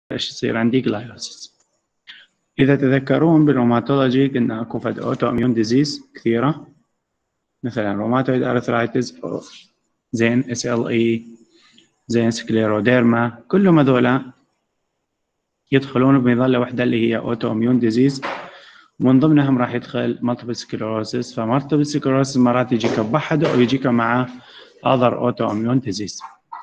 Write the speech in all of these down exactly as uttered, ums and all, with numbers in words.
ايش يصير عندي جلايوسيس. اذا تذكرون بالروماتولوجي قلنا اكو فد اوتو اميون ديزيز كثيره، مثلا روماتويد ارثرايتس، زين اس ال اي، زين سكليروديرما، كلهم هذولا يدخلون بمظله واحده اللي هي اوتو اميون ديزيز، ومن ضمنهم راح يدخل مالتيبل سكليروسيس. فمالتيبل سكليروسيس مرات يجيك بوحده او يجيك مع اذر اوتو اميون ديزيز.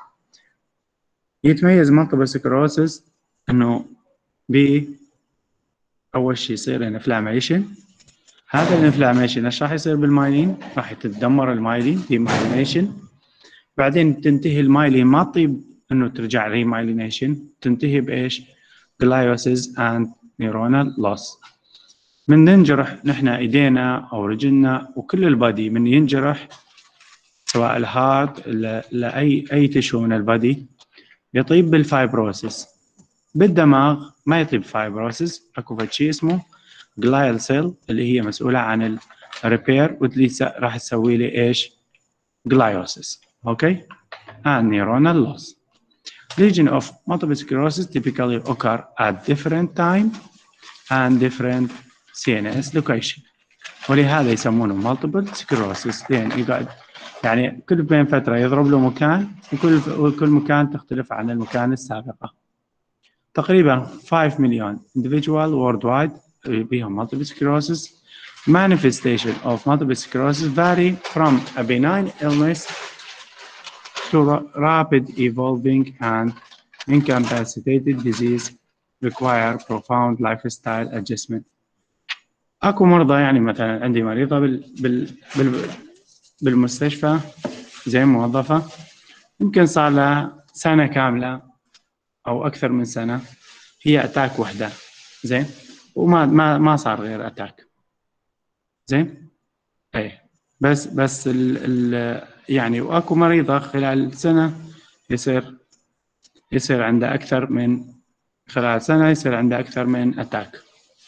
يتميز مالتيبل سكليروسيس انه ب اول شيء يصير انفلاميشن. هذا الانفلاميشن ايش راح يصير بالمايلين؟ راح تتدمر المايلين ديمايلينيشن، بعدين تنتهي المايلين ما تطيب انه ترجع ريمايلينيشن، تنتهي بايش؟ جلايوسيس اند نيورونال لوس. من ننجرح نحن ايدينا او رجلنا وكل البادي من ينجرح، سواء الهارت لاي اي تشو من البادي، يطيب بالفايبروسيس. بالدماغ ما يطيب فايبروسيس، اكو شيء اسمه جلايال سيل اللي هي مسؤوله عن الريبير واللي راح تسوي لي ايش؟ جلايوسيس. اوكي؟ and neuronal loss. Lesion of multiple sclerosis typically occur at different time and different سي إن إس location. ولهذا يسمونه multiple sclerosis، لأن يقعد يعني كل بين فترة يضرب له مكان، وكل وكل مكان تختلف عن المكان السابقة. تقريبا خمسة مليون individual worldwide بهم multiple sclerosis. Manifestation of multiple sclerosis vary from a benign illness to rapid evolving and incapacitated disease require profound lifestyle adjustment. اكو مرضى، يعني مثلا عندي مريضة بال بال بال بالمستشفى زي موظفة، يمكن صار لها سنة كاملة او اكثر من سنة هي اتاك وحدة، زين، وما ما ما صار غير اتاك، زين، اي بس بس ال ال يعني واكو مريضة خلال سنة يصير يصير عنده اكثر من خلال سنة يصير عنده اكثر من اتاك.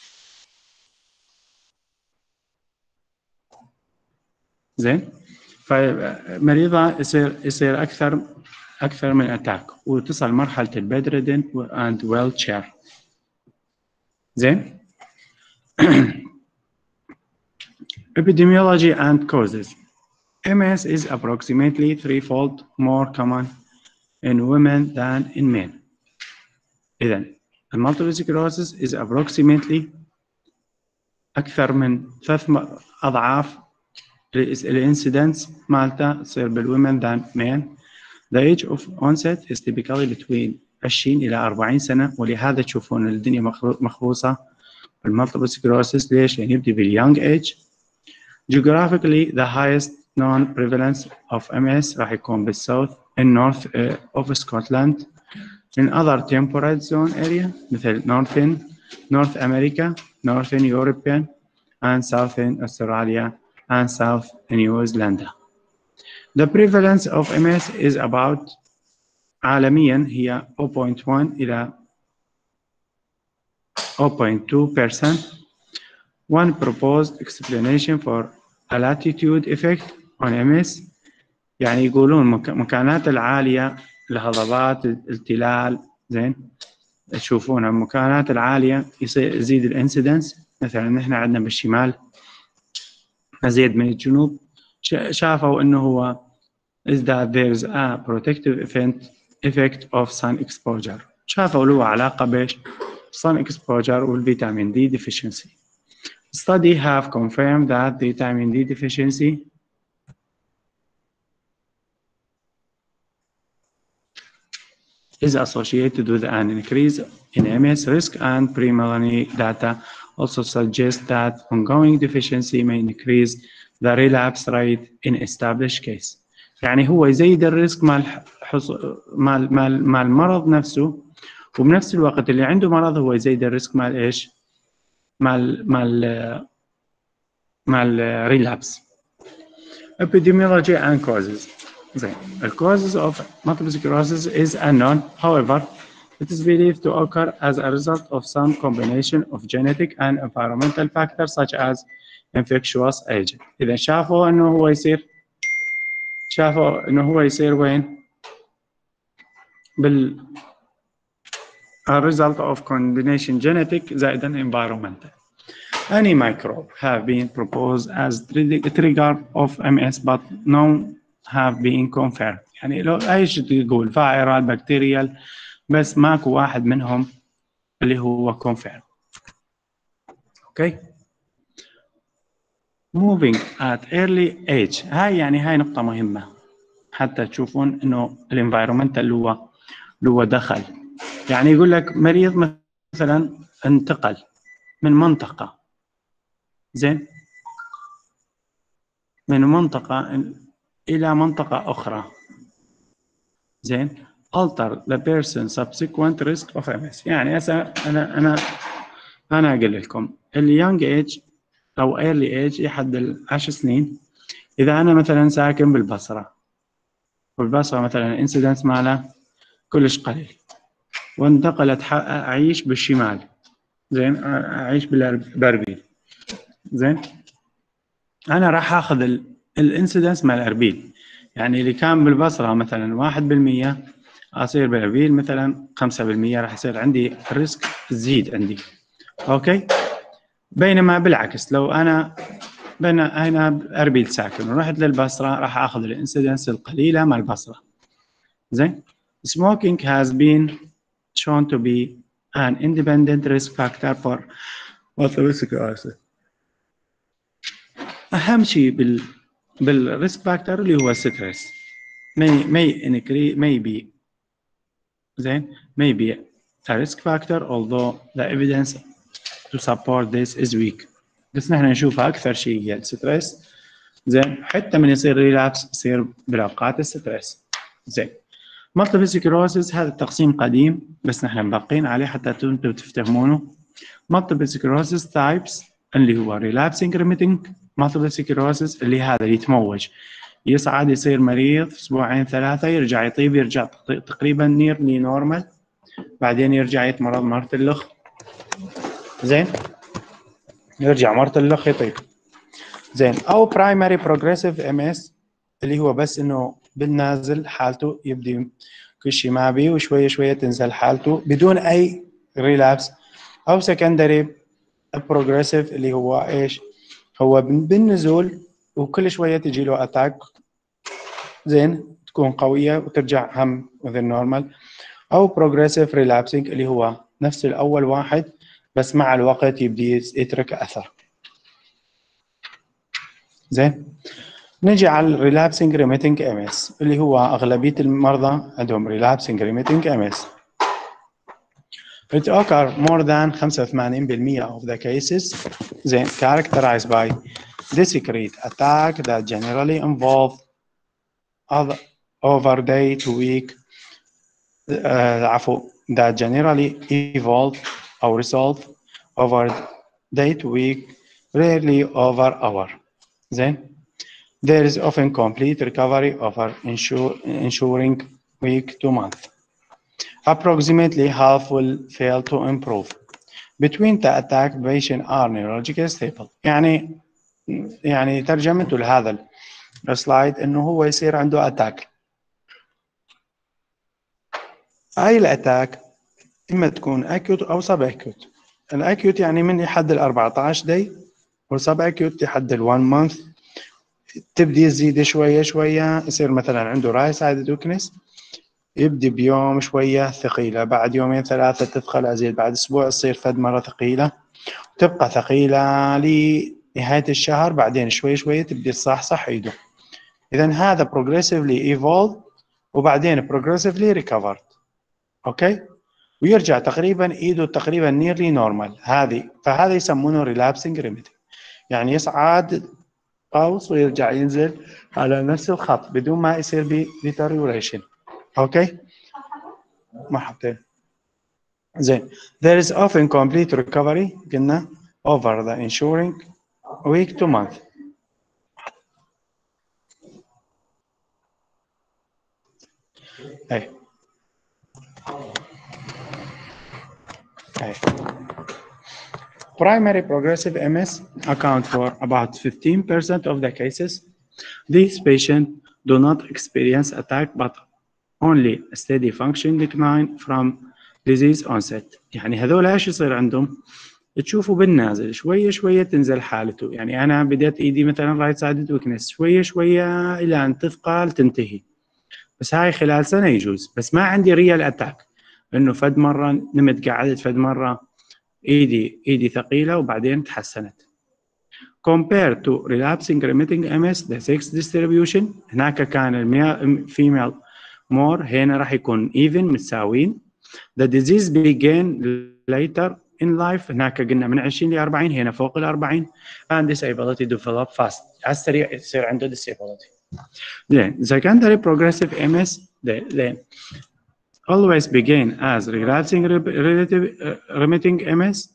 زين، فمريضة يصير يصير اكثر اكثر من اتاك وتصل مرحلة البيدريدن and wheelchair. زين. Epidemiology and causes. M S is approximately threefold more common in women than in men. إذن multiple sclerosis is approximately أكثر من ثلاث أضعاف الانسيدنس مالته تصير بالwomen than men. The age of onset is typically between عشرين إلى أربعين سنة، ولهذا تشوفون الدنيا مخبوصة بالمالتيبل سكليروسيس. ليش؟ يعني يبدي باليونج ايج. Geographically the highest known prevalence of M S راح يكون بالساوث in north uh, of Scotland. In other temperate zone area مثل northern North America, northern European and southern Australia and South New Zealand. The prevalence of M S is about عالميا هي zero point one إلى zero point two percent. One proposed explanation for a latitude effect on M S، يعني يقولون المكانات العالية الهضبات التلال، زين، تشوفون المكانات العالية يصير يزيد الانسيدنس. مثلا نحن عندنا بالشمال أزيد من الجنوب، شافوا إنه هو is that there is a protective effect effect of sun exposure. شافوا له علاقة بإيش؟ sun exposure والفيتامين D deficiency. Study have confirmed that vitamin D deficiency is associated with an increase in M S risk, and pre-Melanie data also suggest that ongoing deficiency may increase the relapse rate in established case. يعني هو يزيد الريسك مال مال مال مال المرض نفسه، وبنفس الوقت اللي عنده مرض هو يزيد الريسك مال ايش؟ مال مال مال relapse. Epidemiology and causes. The causes of multiple sclerosis is unknown. However, it is believed to occur as a result of some combination of genetic and environmental factors such as infectious agent. إذا شافوا إنه هو يصير شافوا إنه هو يصير وين؟ بال a result of combination genetic زائدا environmental. Any microbe have been proposed as trigger of M S but none have been confirmed. يعني لو أي شيء تقول فايرال بكتيريال بس ماكو واحد منهم اللي هو confirmed. Okay. Moving at early age. هاي يعني هاي نقطة مهمة حتى تشوفون إنه الانفايرومنت اللي هو اللي هو دخل. يعني يقول لك مريض مثلا انتقل من منطقة زين من منطقة إلى منطقة أخرى زين alter the person subsequent risk of M S. يعني أنا أنا أنا أقول لكم ال young age أو early age لحد العشر سنين. إذا أنا مثلا ساكن بالبصرة والبصرة مثلا الانسيدنس ماله كلش قليل وانتقلت أعيش بالشمال زين أعيش بالأربيل زين أنا راح أخذ الانسيدنس مع الأربيل. يعني اللي كان بالبصرة مثلا واحد بالمية أصير بالأربيل مثلا خمسة بالمية راح يصير عندي الريسك تزيد عندي. أوكي. بينما بالعكس لو أنا بين هنا أربيل ساكن ورحت للبصرة راح أخذ الانسيدنس القليلة مع البصرة. زين. Smoking has been shown to be an independent risk factor for multiple sclerosis. أهم شيء بال بالريسك فاكتور اللي هو الستريس. may may increase may be زين may be a risk factor although the evidence to support this is weak. بس نحن نشوفها أكثر شيء هي الستريس زين حتى من يصير ريلابس يصير بالأوقات الستريس. زين. multiple sclerosis هذا التقسيم قديم بس نحن مبقين عليه حتى انتم تفهمونه. multiple sclerosis types اللي هو relapsing remitting multiple sclerosis اللي هذا يتموج يصعد يصير مريض اسبوعين ثلاثه يرجع يطيب يرجع تقريبا نيرلي نورمال بعدين يرجع يتمرض مرة اللخ زين يرجع مرة اللخ يطيب زين. او primary progressive M S اللي هو بس انه بالنازل حالته يبدي كل شيء ما بي وشويه شويه تنزل حالته بدون اي ريلابس. او secondary progressive اللي هو ايش هو بالنزول وكل شويه تجي له اتاك زين تكون قويه وترجع هم within normal. او progressive relapsing اللي هو نفس الاول واحد بس مع الوقت يبدي يترك اثر. زين. نجي على relapsing remitting M S اللي هو اغلبيه المرضى عندهم relapsing remitting M S. It occur more than خمسة وثمانين بالمية of the cases then characterized by discrete attack that generally involve other over day to week عفوا uh, that generally evolve or resolve over day to week rarely over hour. Then there is often complete recovery over ensure, ensuring week to month. Approximately half will fail to improve. Between the attack patient are neurologically stable. يعني يعني ترجمته لهذا السلايد انه هو يصير عنده اتاك. هاي الاتاك اما تكون اكيوت او سب اكيوت. الاكيوت يعني من لحد ال أربعة عشر داي والسب اكيوت لحد ال one month تبدي يزيد شويه شويه يصير مثلا عنده رايت سايد ويكنس يبدي بيوم شويه ثقيله بعد يومين ثلاثه تثقل ازيد بعد اسبوع تصير فد مره ثقيله تبقى ثقيله لنهايه الشهر بعدين شوي شوي تبدي تصحصح ايده. اذا هذا progressively evolved وبعدين progressively recovered. اوكي ويرجع تقريبا ايده تقريبا nearly normal. هذه فهذا يسمونه relapsing remitting يعني يصعد قوس ويرجع ينزل على نفس الخط بدون ما يصير ب deterioration. اوكي ما حطيت زين. there is often complete recovery قلنا over the ensuing week to month. اي اي primary progressive M S account for about fifteen percent of the cases. These patients do not experience attack but only a steady function decline from disease onset. يعني هذول ايش يصير عندهم؟ تشوفوا بالنازل شويه شويه تنزل حالته. يعني انا بديت ايدي مثلا رايت سايد ويكنس شويه شويه الى ان تثقل تنتهي، بس هاي خلال سنه يجوز. بس ما عندي ريال اتاك انه فد مره نمت قعدت فد مره ايدي ايدي ثقيله وبعدين تحسنت. compared to relapsing remitting إم إس the sex distribution، هناك كان الفيميل more، هنا راح يكون even متساويين. the disease began later in life، هناك قلنا من عشرين ل أربعين، هنا فوق ال أربعين. and disability develop fast، على السريع يصير عنده disability. then secondary progressive إم إس then always begin as relapsing relative uh, remitting إم إس.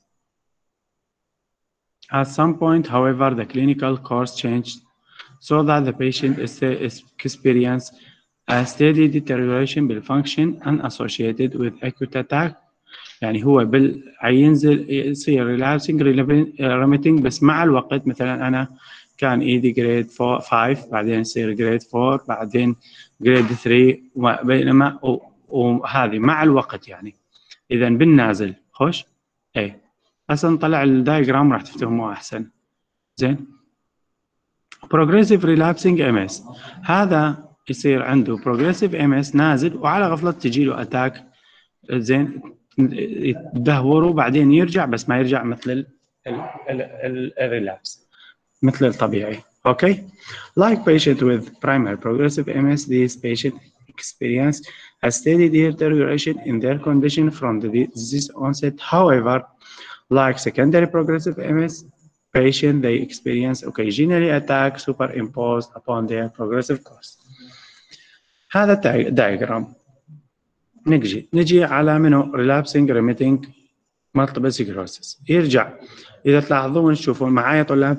At some point, however, the clinical course changed so that the patient experienced a steady deterioration بالfunction unassociated with acute attack. يعني هو بال ينزل يصير relapsing remitting، بس مع الوقت مثلا أنا كان إيدي جريد خمسة بعدين يصير جريد أربعة بعدين جريد ثلاثة، بينما وهذه مع الوقت يعني. إذا بالنازل خوش إيه. هسه نطلع الدايجرام راح تفهموه احسن. زين progressive relapsing إم إس، هذا يصير عنده progressive إم إس نازل وعلى غفله تجي له اتاك، زين يتدهور وبعدين يرجع، بس ما يرجع مثل الريلابس مثل الطبيعي. اوكي like patient with primary progressive إم إس these patients experience a steady deterioration in their condition from the disease onset. However, like secondary progressive إم إس patient, they experience occasionally attack superimposed upon their progressive course. هذا diagram. نجي نجي على منه relapsing remitting multiple sclerosis. يرجع إذا تلاحظون تشوفون معايا طلاب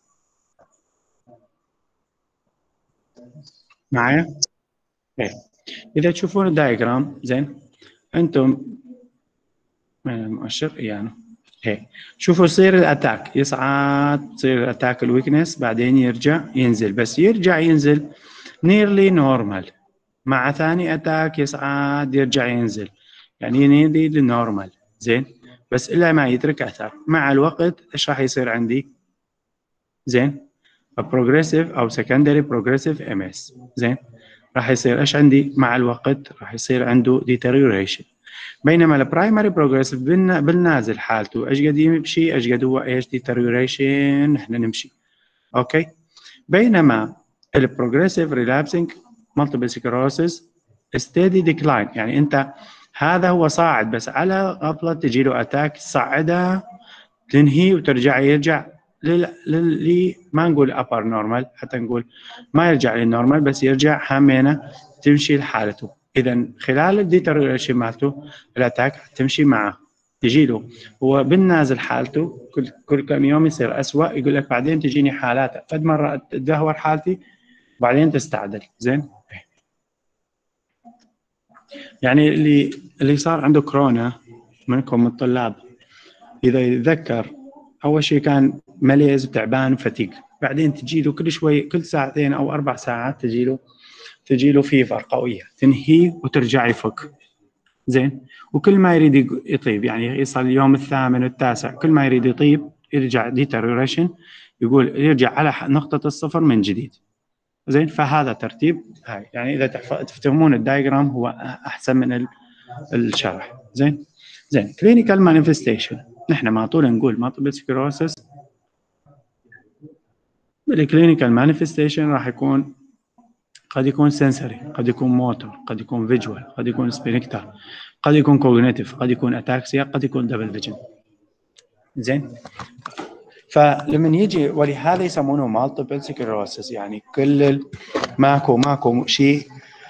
معايا؟ إيه. إذا تشوفون الدايجرام زين أنتم من المؤشر يعني هيك شوفوا يصير الاتاك يصعد، تصير الاتاك الويكنس بعدين يرجع ينزل، بس يرجع ينزل نيرلي نورمال، مع ثاني اتاك يصعد يرجع ينزل، يعني نيرلي للنورمال. زين بس الا ما يترك اثر. مع الوقت ايش راح يصير عندي؟ زين بروجريسيف او سكندري بروجريسيف إم إس. زين راح يصير ايش عندي مع الوقت؟ راح يصير عنده ديتيريوريشن. بينما البرايمري بروجريسيف بالنازل حالته ايش قد يمشي ايش قد هو ايش ديتيريوريشن احنا نمشي. اوكي بينما البروجريسيف ريلابسنج مالتيبل سكلروسيس ستيدي ديكلاين، يعني انت هذا هو صاعد بس على غفله تجي له اتاك تصعدها تنهي وترجع يرجع لل ما نقول ابر نورمال، حتى نقول ما يرجع للنورمال بس يرجع همينه تمشي لحالته. اذا خلال الديتيريوريشن مالته الاتاك تمشي معه تجي له هو بالنازل حالته كل كل كم يوم يصير اسوء، يقول لك بعدين تجيني حالات فد مره تدهور حالتي بعدين تستعدل. زين يعني اللي اللي صار عنده كورونا منكم من الطلاب اذا يتذكر اول شيء كان مليز وتعبان وفتيق، بعدين تجي له كل شوي كل ساعتين او اربع ساعات تجي له تجي له فيفر قويه تنهيه وترجع يفك. زين وكل ما يريد يطيب يعني يصل اليوم الثامن والتاسع كل ما يريد يطيب يرجع ديتيريوريشن، يقول يرجع على نقطه الصفر من جديد. زين فهذا ترتيب هاي، يعني اذا تفهمون الدايجرام هو احسن من الشرح. زين زين كلينيكال مانيفستيشن، نحن ما طول نقول مالتيبل سكلروسس بالكلينيكال مانيفستيشن راح يكون قد يكون سنسوري، قد يكون موتور، قد يكون فيجوال، قد يكون سبينكتر، قد يكون كوجنيتيف، قد يكون اتاكسيا، قد يكون دبل فيجن. زين فلما يجي ولهذا يسمونه مالتيبل سكلروسس، يعني كل ماكو ماكو شيء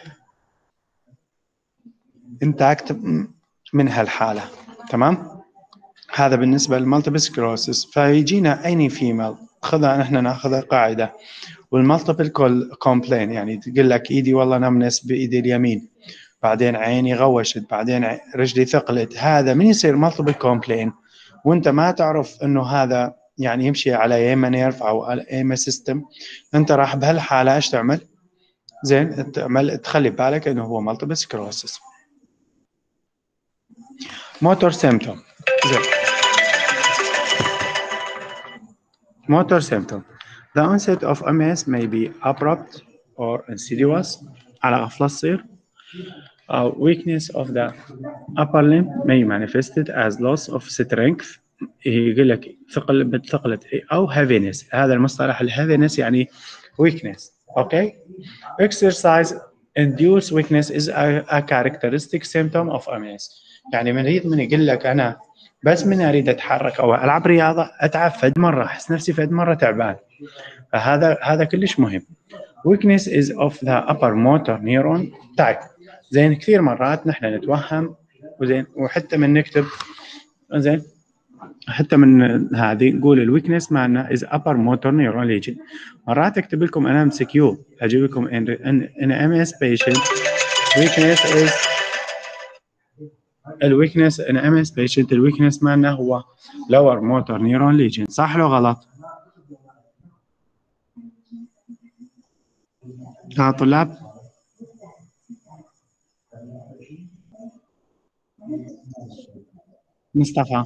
انتاكت من هالحاله. تمام هذا بالنسبه للمالتيبل سكلروسس. فيجينا اني فيميل خذها نحن ناخذها قاعده، والمالتيبل كومبلين يعني تقول لك ايدي والله نمنس بايدي اليمين بعدين عيني غوشت بعدين رجلي ثقلت، هذا من يصير مالتيبل كومبلين وانت ما تعرف انه هذا يعني يمشي على ياما نيرف او على ياما سيستم، انت راح بهالحاله ايش تعمل؟ زين تعمل تخلي بالك انه هو مالتيبل سكلروسس. motor symptom. زين. motor symptom. The onset of M S may be abrupt or insidious على غفلة تصير. Uh, weakness of the upper limb may manifested as loss of strength. يقول لك ثقل بثقلة أو heaviness. هذا المصطلح ال heaviness يعني weakness. Okay. Exercise induced weakness is a, a characteristic symptom of M S. يعني مريض من يقول لك أنا بس من أريد أتحرك أو ألعب رياضة أتعب فد مرة أحس نفسي فد مرة تعبان. فهذا هذا كلش مهم. Weakness is of the upper motor neuron type. زين كثير مرات نحن نتوهم وزين وحتى من نكتب زين حتى من هذه نقول الويكنس معنا is upper motor neuron lesion. مرات اكتب لكم انا ام سي كيو اجيب لكم in, in, in M S patient weakness is الويكنس in M S patient الويكنس معنا هو lower motor neuron lesion. صح لو غلط؟ يا طلاب مصطفى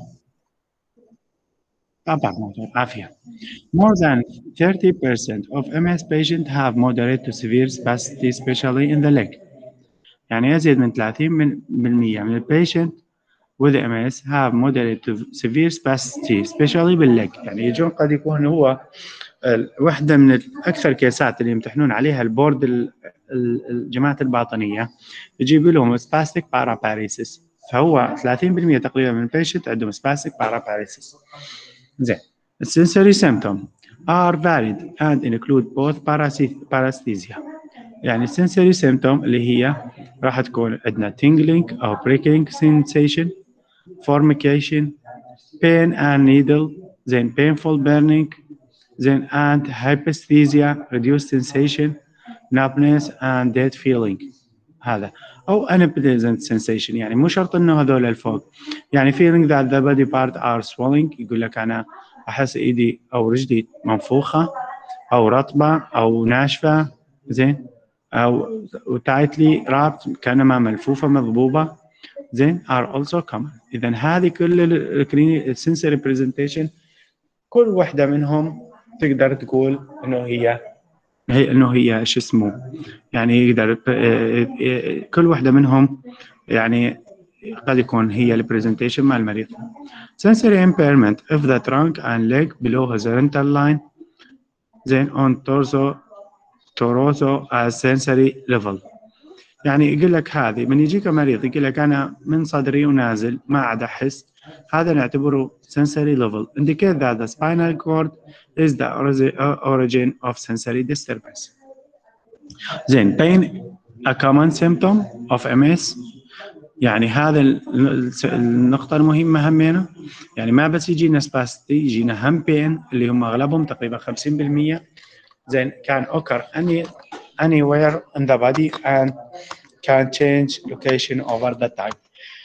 طبعا عافية. More than thirty percent of M S patients have moderate to severe spasticity especially in the leg. يعني يزيد من ثلاثين بالمئة من البيشنت with M S have moderate to severe spasticity especially بالleg. يعني يجون قد يكون هو واحدة من أكثر كيسات اللي يمتحنون عليها البورد الجماعة الباطنية يجيب لهم spastic paraparesis. فهو ثلاثين بالمئة تقريبا من البيشنت عندهم spastic paraparesis. زين. Sensory symptoms are varied and include both paresthesia. يعني sensory symptom اللي هي راح تكون عندنا tingling أو prickling sensation, formication, pain and needle, then painful burning, then and hypesthesia, reduced sensation, numbness and dead feeling. هذا أو unpleasant sensation. يعني مو شرط إنه هذول الفوق. يعني feeling that the body part are swelling. يقول لك أنا أحس إيدي أو رجلي منفوخة أو رطبة أو ناشفة زين أو tightly wrapped كأنما ملفوفة مضبوبة زين are also common. إذا هذه كل ال sensory presentation كل واحدة منهم تقدر تقول إنه هي هي إنه هي شو اسمه يعني يقدر كل واحدة منهم يعني قد يكون هي البرزنتيشن مع المريض. Sensory impairment of the trunk and leg below horizontal line then on torso torso as sensory level. يعني يقول لك هذه من يجيك مريض يقول لك أنا من صدري ونازل ما عاد أحس هذا نعتبره sensory level indicate that the spinal cord is the origin of sensory disturbance. زين pain a common symptom of M S. يعني هذا النقطة المهمة همينة يعني ما بس يجينا spasticity يجينا هم pain اللي هم أغلبهم تقريبا خمسين بالمئة زين can occur any anywhere in the body and can change location over the time.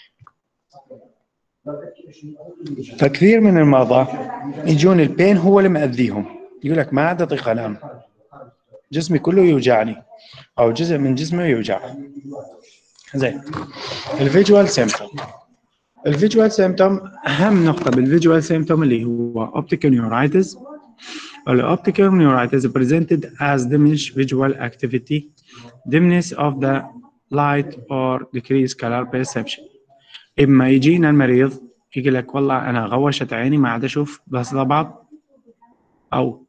فكثير من المرضى يجون البين هو اللي مأذيهم يقول لك ما عاد أطيق أنام جسمي كله يوجعني أو جزء من جسمي يوجع. زين الفيجوال سيمبتوم. الفيجوال سيمبتوم أهم نقطة بالفيجوال سيمبتوم اللي هو optical neuritis. الoptical neuritis presented as diminished visual activity, dimness of the light or decreased color perception. إما يجينا المريض يقول لك والله أنا غوشت عيني ما عاد أشوف بس ضباب أو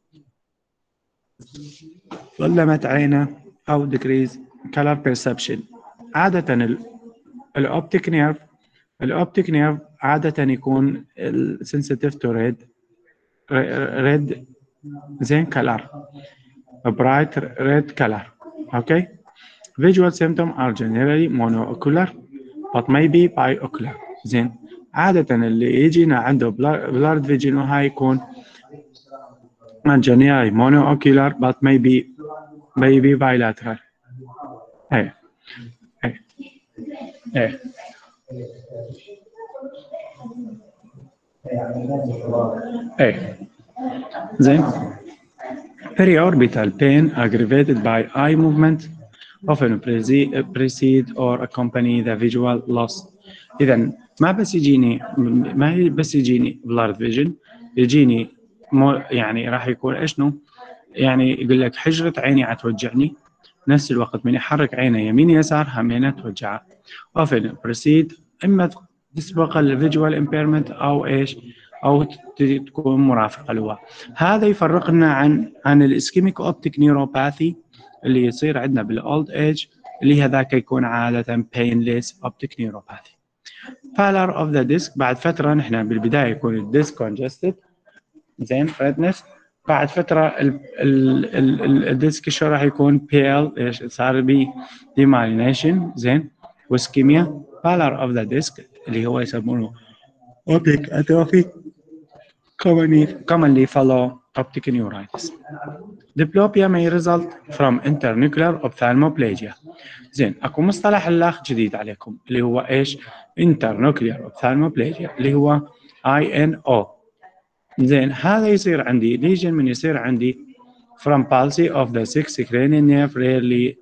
ظلمت عينه أو decreased color perception. عادة الأوبتيك نيرف الأوبتيك نيرف عادة يكون sensitive to red red زين color bright red color. Okay. Visual symptoms are generally monocular but may be biocular. زين عادة اللي يجينا عنده blurred vision وهاي يكون generally monocular but may be may be bilateral. ايه ايه ايه ايه زين periorbital pain aggravated by eye movement often precede or accompany the visual loss. إذن ما بس يجيني ما هي بس يجيني بلارد فيجن، يجيني مو يعني راح يكون اشنو يعني يقول لك حجرة عيني عتوجعني، نفس الوقت من يحرك عينه يمين يسار همينة توجعه. often proceed اما تسبق الفيجوال امبيرمنت او ايش او تكون مرافقه له. هذا يفرقنا عن عن الاسكيميك اوبتيك نيوروباثي اللي يصير عندنا بالاولد ايج، اللي هذاك يكون عاده painless اوبتيك نيوروباثي. pallor of the disc بعد فتره نحن بالبدايه يكون الديسك congested زين redness، بعد فتره الديسك شو راح يكون pale ايش صار بي demyelination زين واسكيميا. pallor of the disc اللي هو يسمونه optic atrophy commonly commonly follow optic neuritis. diplopia may result from internuclear ophthalmoplegia. زين اكو مصطلح الاخ جديد عليكم اللي هو ايش؟ internuclear ophthalmoplegia اللي هو آي إن أو. زين هذا يصير عندي ليجن من يصير عندي from palsy of the sixth cranial nerve rarely.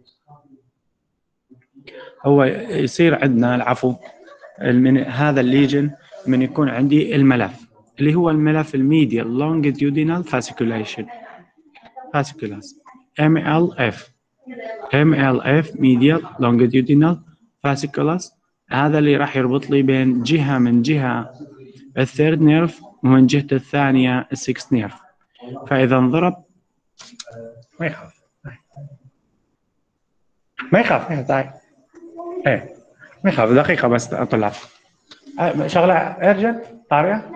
هو يصير عندنا العفو من هذا الليجن من يكون عندي الملف اللي هو الملف الميديال longitudinal fasciculation fasciculus إم إل إف إم إل إف medial longitudinal fasciculus. هذا اللي راح يربط لي بين جهة من جهة الثيرد نيرف ومن جهة الثانية السكس نيرف. فإذا انضرب ما يخاف ما يخاف ما يخاف ايه ما يخاف دقيقة بس أطلع شغلة ارجنت طارئة.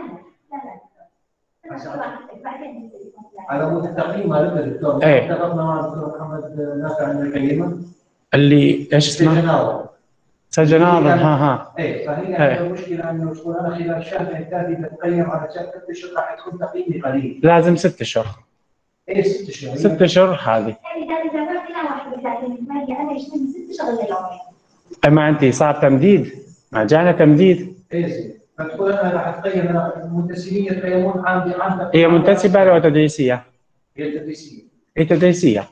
على مود التقييم هذا الدكتور ايه اتفقنا مع الدكتور محمد نافع عن القيمة اللي ايش اسمه؟ سجل ناظر. ها ها ايه فهي عندنا مشكلة انه تكون انا خلال الشهر الثاني بتقيم على ست اشهر راح تكون تقييمي قليل. لازم ست اشهر. ايه ست اشهر؟ ست اشهر هذه. اما انت صار تمديد ما جانا تمديد. ايه فتقول انا راح اتقيم انا منتسبين يتقيمون عام بعام. هي منتسبة ولا تدريسية؟ هي تدريسية. هي تدريسية.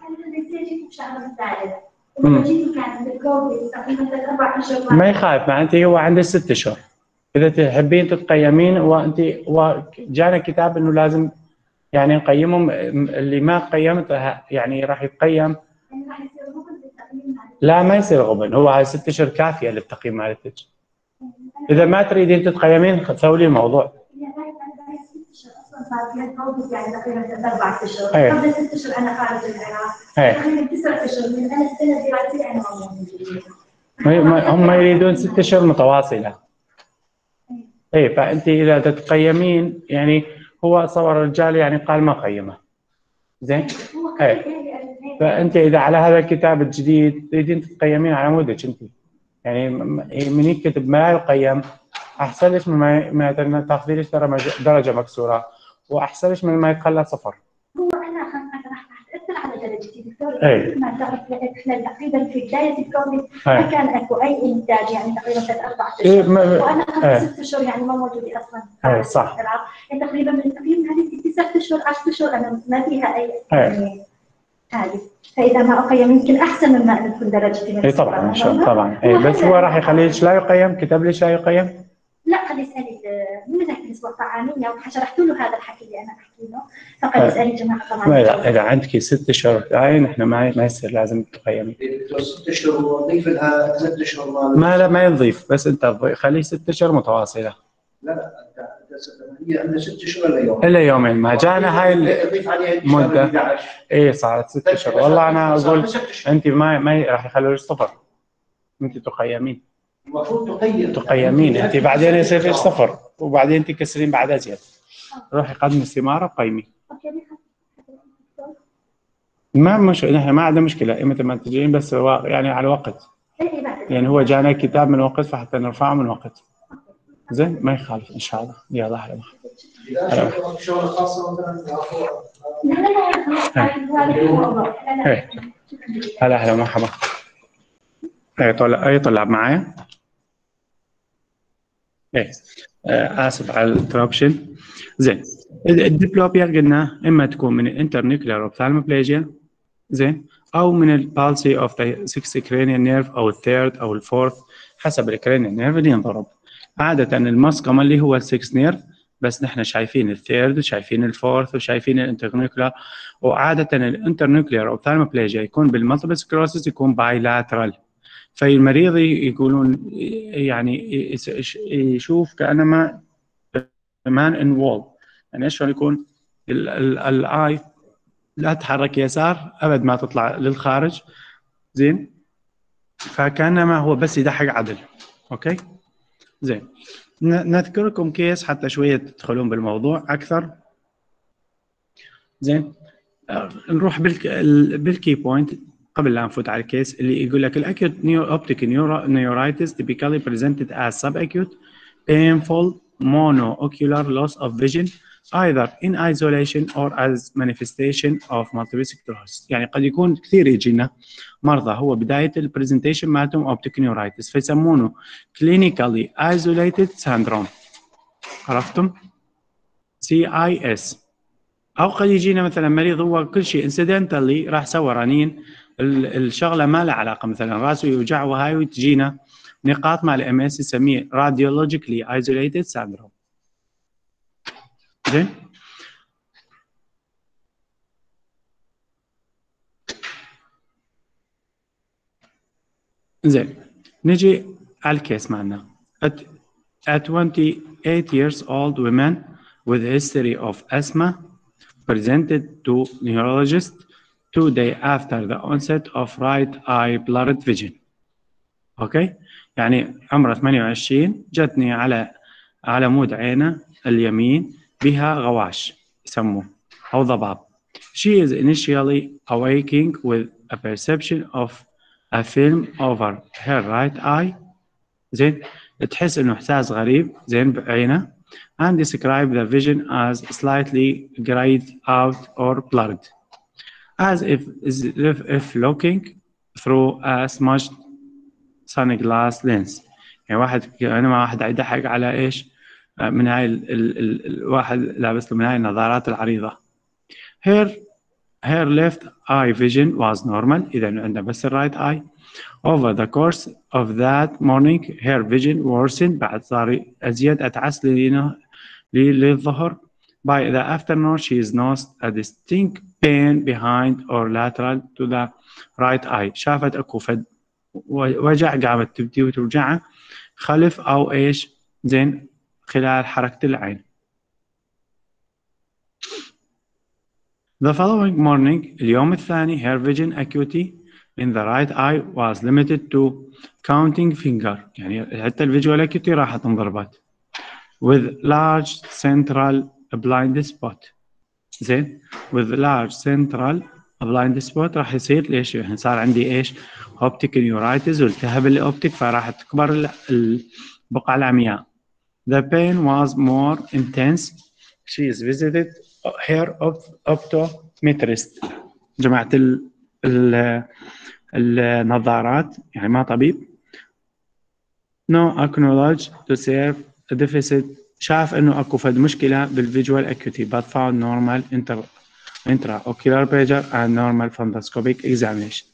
ما يخالف معناته هو عنده ست اشهر. اذا تحبين تتقيمين وانت وجانا كتاب انه لازم يعني نقيمهم، اللي ما قيمت يعني راح يتقيم. لا ما يصير غبن، هو هاي ست اشهر كافيه للتقييم مالتك. اذا ما تريدين تتقيمين سوي لي الموضوع. يعني تقريبا اربع اشهر، ايه قبل ست اشهر انا خارج العراق، ايه تقريبا تسع اشهر من انا السنه الدراسيه انا موجوده. هم يريدون ست اشهر متواصله. ايه فانت اذا تتقيمين يعني هو صور الرجال يعني قال ما قيمه. زين؟ ايه فانت اذا على هذا الكتاب الجديد تريدين تتقيمين على مودك انت. يعني من يكتب ما يقيم احسن لك من ما تاخذي لك درجه مكسوره، واحسن لك من ما يتخلى صفر. هو انا راح اتاثر على درجتي دكتور. ايه ما تعرف احنا تقريبا في بدايه الكوفيد ما كان اكو اي انتاج يعني تقريبا ثلاث اربع اشهر. إيه ما... وانا خمس ايه. ست اشهر يعني ما موجوده اصلا. ايه صح. يعني تقريبا من التقييم هذه تسع اشهر عشر اشهر انا ما فيها اي يعني هذه. فاذا ما اقيم يمكن احسن مما ان تكون درجتي. اي طبعا ان شاء الله طبعا. اي بس هو راح يخليك لا يقيم، كتب ليش لا يقيم؟ لا خلي يسالي من ذاك الاسبوع طعاميه وشرحت له هذا الحكي اللي انا احكي له، فقال يسالي جماعه طبعا. لا اذا عندك ست اشهر هاي نحن ما ما يصير لازم تقيمي. ست اشهر ونضيف لها ثلاث اشهر. ما لا ما يضيف بس انت خليه ست اشهر متواصله. لا لا هي عندنا ست اشهر الا يوم. الا يومين ما جانا هاي المده. اي صارت ست اشهر. والله انا اقول انت ما ما راح يخلوا لك صفر. انت تقيمين. المفروض تقيم. تقيمين انت بعدين يصير لك صفر وبعدين تكسرين بعد ازيد. روحي قدمي استماره وقيمي. ما مش نحن ما عندنا مشكله متى ما تجين بس يعني على وقت. يعني هو جانا كتاب من وقت فحتى نرفعه من وقت. زين ما يخالف ان شاء الله. يلا اهلا وسهلا. شغل خاصه مثلا ايه هلا اهلا مرحبا. اي طلع اي طلاب معايا؟ ايه آه اسف على الانتربشن. زين الديبلوبيا قلنا اما تكون من الانترنيكولار اوبثالموبليجيا زين او من البالسي اوف ذا سكس كرينيال نيرف او الثيرد او الفورث حسب الكرينيال نيرف اللي ينضرب. عادة المسقم اللي هو السكس نيرف، بس نحن شايفين الثيرد وشايفين الفورث وشايفين الانترنيوكلر، وعادة الانترنيوكلر او ثالموبليجيا يكون بالمالتيبل سكلروسيس يكون بايلاترال، فالمريض يقولون يعني يشوف كأنما مان ان وول، يعني شلون يكون الاي لا تتحرك يسار ابد ما تطلع للخارج، زين، فكانما هو بس يدحق عدل. اوكي زين، نذكر لكم كيس حتى شويه تدخلون بالموضوع اكثر. زين، نروح بالكي بوينت قبل لا نفوت على الكيس اللي يقول لك الاكيوت اوبتيك نيورايتس typically presented as subacute painful monoocular loss of vision either in isolation or as manifestation of multiple sclerosis. يعني قد يكون كثير يجينا مرضى هو بداية البرزنتيشن مالتهم اوبتيك نيورايتس فيسمونه clinically isolated syndrome، عرفتم؟ سي آي إس. أو قد يجينا مثلا مريض هو كل شيء انسيدنتالي راح سوى رنين، الشغلة ما لها علاقة، مثلا راسه يوجع وهاي وتجينا نقاط مال ام اس يسميه radiologically isolated syndrome. زين، زين نجي على الكيس معنا. at, at twenty-eight years old woman with a history of asthma presented to neurologist two days after the onset of right eye blurred vision. اوكي، يعني عمرها ثمانية وعشرين جتني على على مود عينه اليمين بها غواش يسموه او ضباب. She is initially awaking with a perception of a film over her right eye. زين، تحس انه احساس غريب زين بعينه and describe the vision as slightly grayed out or blurred as if, if, if looking through a smudged sunglass lens. يعني واحد كأنما واحد يضحك على ايش من هاي ال ال ال الواحد لابس له من هاي النظارات العريضة. her her left eye vision was normal، إذا عندها بس الرايت eye. over the course of that morning her vision worsened، بعد صار أزيد أتعس للظهر. by the afternoon she is noticed a distinct pain behind or lateral to the right eye. شافت أكو فد وجع قامت تبدي وتوجعها خلف أو إيش زين خلال حركة العين. The following morning اليوم الثاني her vision acuity in the right eye was limited to counting finger، يعني حتى الفيجوال acuity راحت انضربت with large central blind spot. زين، with large central blind spot راح يصير ليش؟ يعني صار عندي ايش؟ optic neuritis والتهب الاوبتيك فراح تكبر البقعة العمياء. The pain was more intense. She is visited her optometrist. جماعة ال ال النظارات يعني ما طبيب. No acknowledge to serve a deficit. شاف انه اكو فد مشكلة بالفيجوال اكيوتي but found normal inter intraocular pressure and normal fundoscopic examination.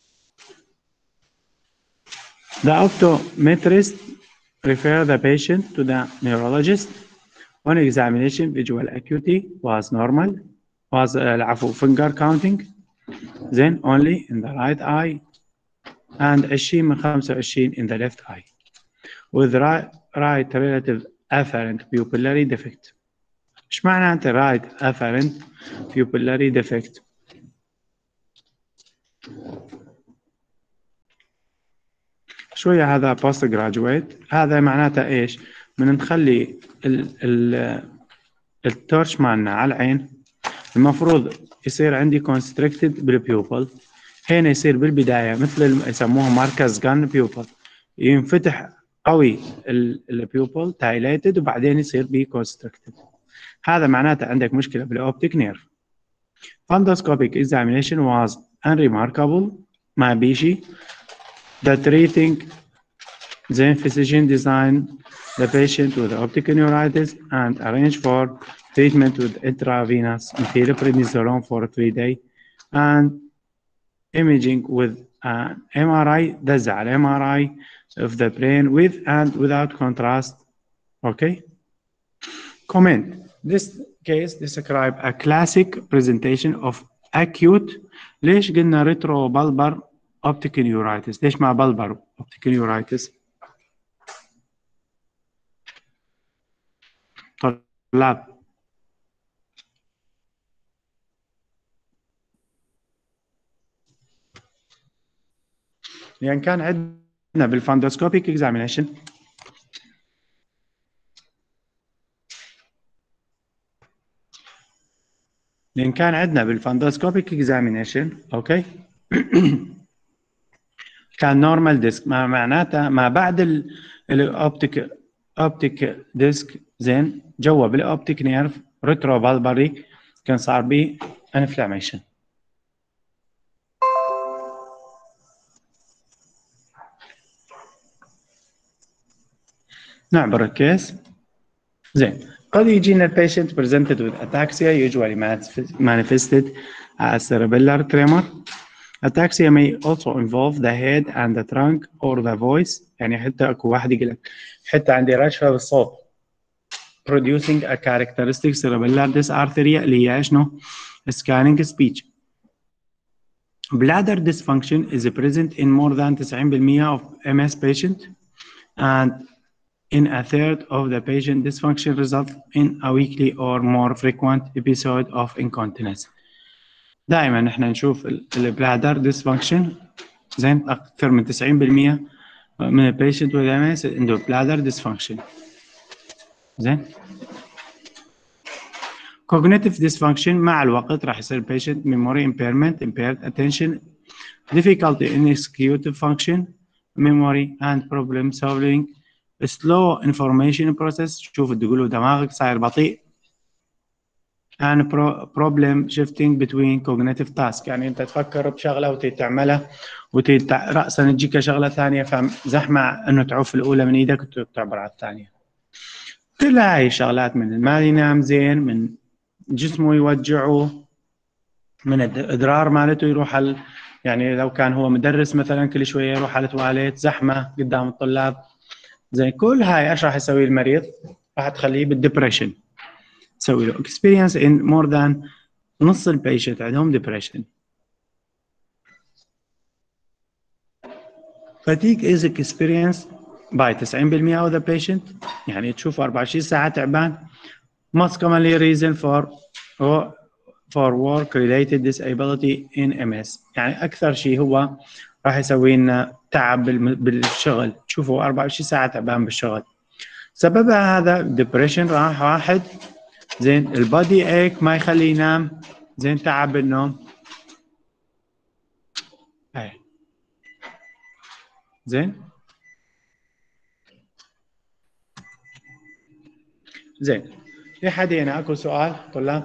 The optometrist refer the patient to the neurologist. On examination, visual acuity was normal, was العفو finger counting, then only in the right eye and عشرين من خمسة وعشرين in the left eye with right, right relative afferent pupillary defect. ايش معنى انت right afferent pupillary defect؟ شوية هذا post graduate، هذا معناته ايش؟ من نخلي ال ال التورش مالنا على العين المفروض يصير عندي constricted بالبيوبل، هنا يصير بالبداية مثل يسموه مركز gun pupil، ينفتح قوي البيوبل dilated وبعدين يصير بي constricted. هذا معناته عندك مشكلة بالاوبتيك نيرف. Fundoscopic examination was unremarkable، ما بيشي. The treating then physician designed the patient with optic neuritis and arranged for treatment with intravenous methylprednisolone for three days and imaging with an M R I. دزع ال M R I of the brain with and without contrast Okay. Comment. This case describe a classic presentation of acute. ليش قلنا retrobulbar optic neuritis؟ ليش مع bulbar optic neuritis؟ طلاب. لأن كان عندنا بالفاندوسكوبيك examination لأن كان عندنا بالفاندوسكوبيك اكزامينيشن اوكي كان نورمال ديسك، ما معناته ما بعد الاوبتيك اوبتيك ديسك زين جوا بالاوبتيك نيرف ريترو بالبري كان صار به انفلاميشن. نعبر الكيس. زين قد يجينا البيشنت presented with ataxia usually manifested as cerebellar tremor. Ataxia may also involve the head and the trunk or the voice. يعني حتى اكو واحد يقول لك حتى عندي رشفه بالصوت. Producing a characteristic cerebellar dysarthria اللي هي شنو؟ scanning speech. Bladder dysfunction is present in more than ninety percent of M S patient and in a third of the patient dysfunction results in a weekly or more frequent episode of incontinence. دائما احنا نشوف البلادر dysfunction زين اكثر من تسعين بالمئة من البيشنت with M S عنده bladder dysfunction. زين cognitive dysfunction مع الوقت راح يصير patient memory impairment, impaired attention, difficulty in executive function, memory and problem solving, slow information process. شوف تقولوا دماغك صاير بطيء and problem shifting between cognitive tasks. يعني انت تفكر بشغله وتعملها راسا تجيك شغله ثانيه فزحمه انه تعوف الاولى من ايدك وتعبر على الثانيه. كل هاي الشغلات من ما ينام زين، من جسمه يوجعه، من الادرار مالته يروح ال... يعني لو كان هو مدرس مثلا كل شويه يروح على التواليت، زحمه قدام الطلاب. زي كل هاي ايش راح يسوي المريض؟ راح تخليه بالدبريشن. تسوي له experience in more than نص البيشنت عندهم depression. fatigue is experienced by تسعين بالمئة of the patient. يعني تشوف أربعة وعشرين ساعة تعبان. most commonly reason for for work related disability in M S. يعني أكثر شيء هو راح يسوي لنا تعب بالشغل. تشوفوا أربعة وعشرين ساعة تعبان بالشغل. سببها هذا depression راح واحد زين، البادي ايك ما يخليه ينام، زين تعب بالنوم. اي زين زين في حد هنا اكو سؤال طلاب؟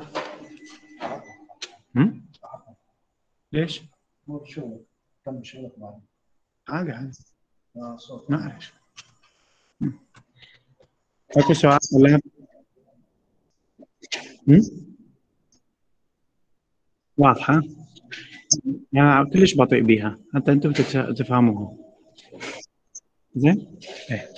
هم؟ ليش؟ مو بشغل تم شغلك معي عادي عادي اه صوت ما اعرف. اكو سؤال طلاب؟ واضحة؟ أنا كلش بطيء بيها حتى أنتم تفهموها. زين؟ إيه.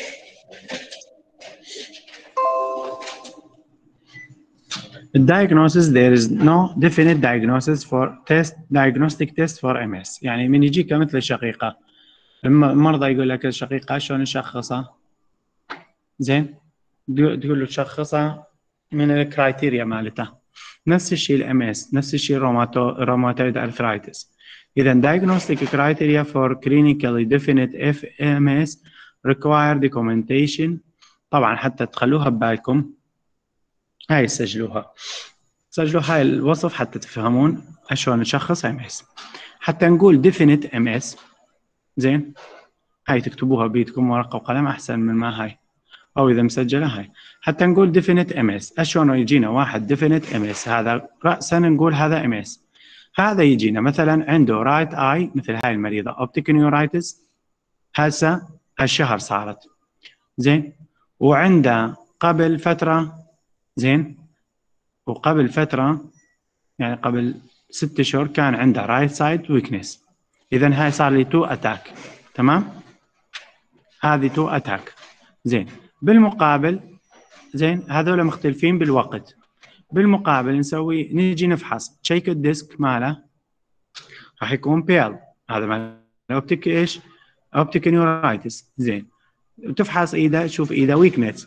Diagnosis, there is no definite diagnosis for test diagnostic test for M S. يعني من يجيك مثل الشقيقة، المرضى يقول لك الشقيقة شلون نشخصها؟ زين؟ تقول له تشخصها من الكرايتيريا مالتها. نفس الشيء الام اس، نفس الشيء روماتويد ارثرايتس. اذا diagnostic criteria for clinically definite F M S require documentation. طبعا حتى تخلوها ببالكم هاي سجلوها، سجلوا هاي الوصف حتى تفهمون شلون نشخص ام اس. حتى نقول definite ام اس زين، هاي تكتبوها بيدكم ورقه وقلم احسن من ما هاي، او اذا مسجله هاي. حتى نقول definite ام اس، شلون يجينا واحد definite ام اس؟ هذا راسا نقول هذا ام اس. هذا يجينا مثلا عنده رايت اي مثل هاي المريضه اوبتيك نيورايتس، هسه هالشهر صارت زين، وعنده قبل فتره زين، وقبل فتره يعني قبل ست شهور كان عنده رايت سايد ويكنس. اذا هاي صار لي تو اتاك. تمام؟ هذه تو اتاك زين. بالمقابل زين هذول مختلفين بالوقت. بالمقابل نسوي نيجي نفحص تشيك الديسك ماله راح يكون بيل، هذا مال اوبتيك ايش؟ اوبتيك نيورايتس. زين وتفحص ايده تشوف ايده ويكنس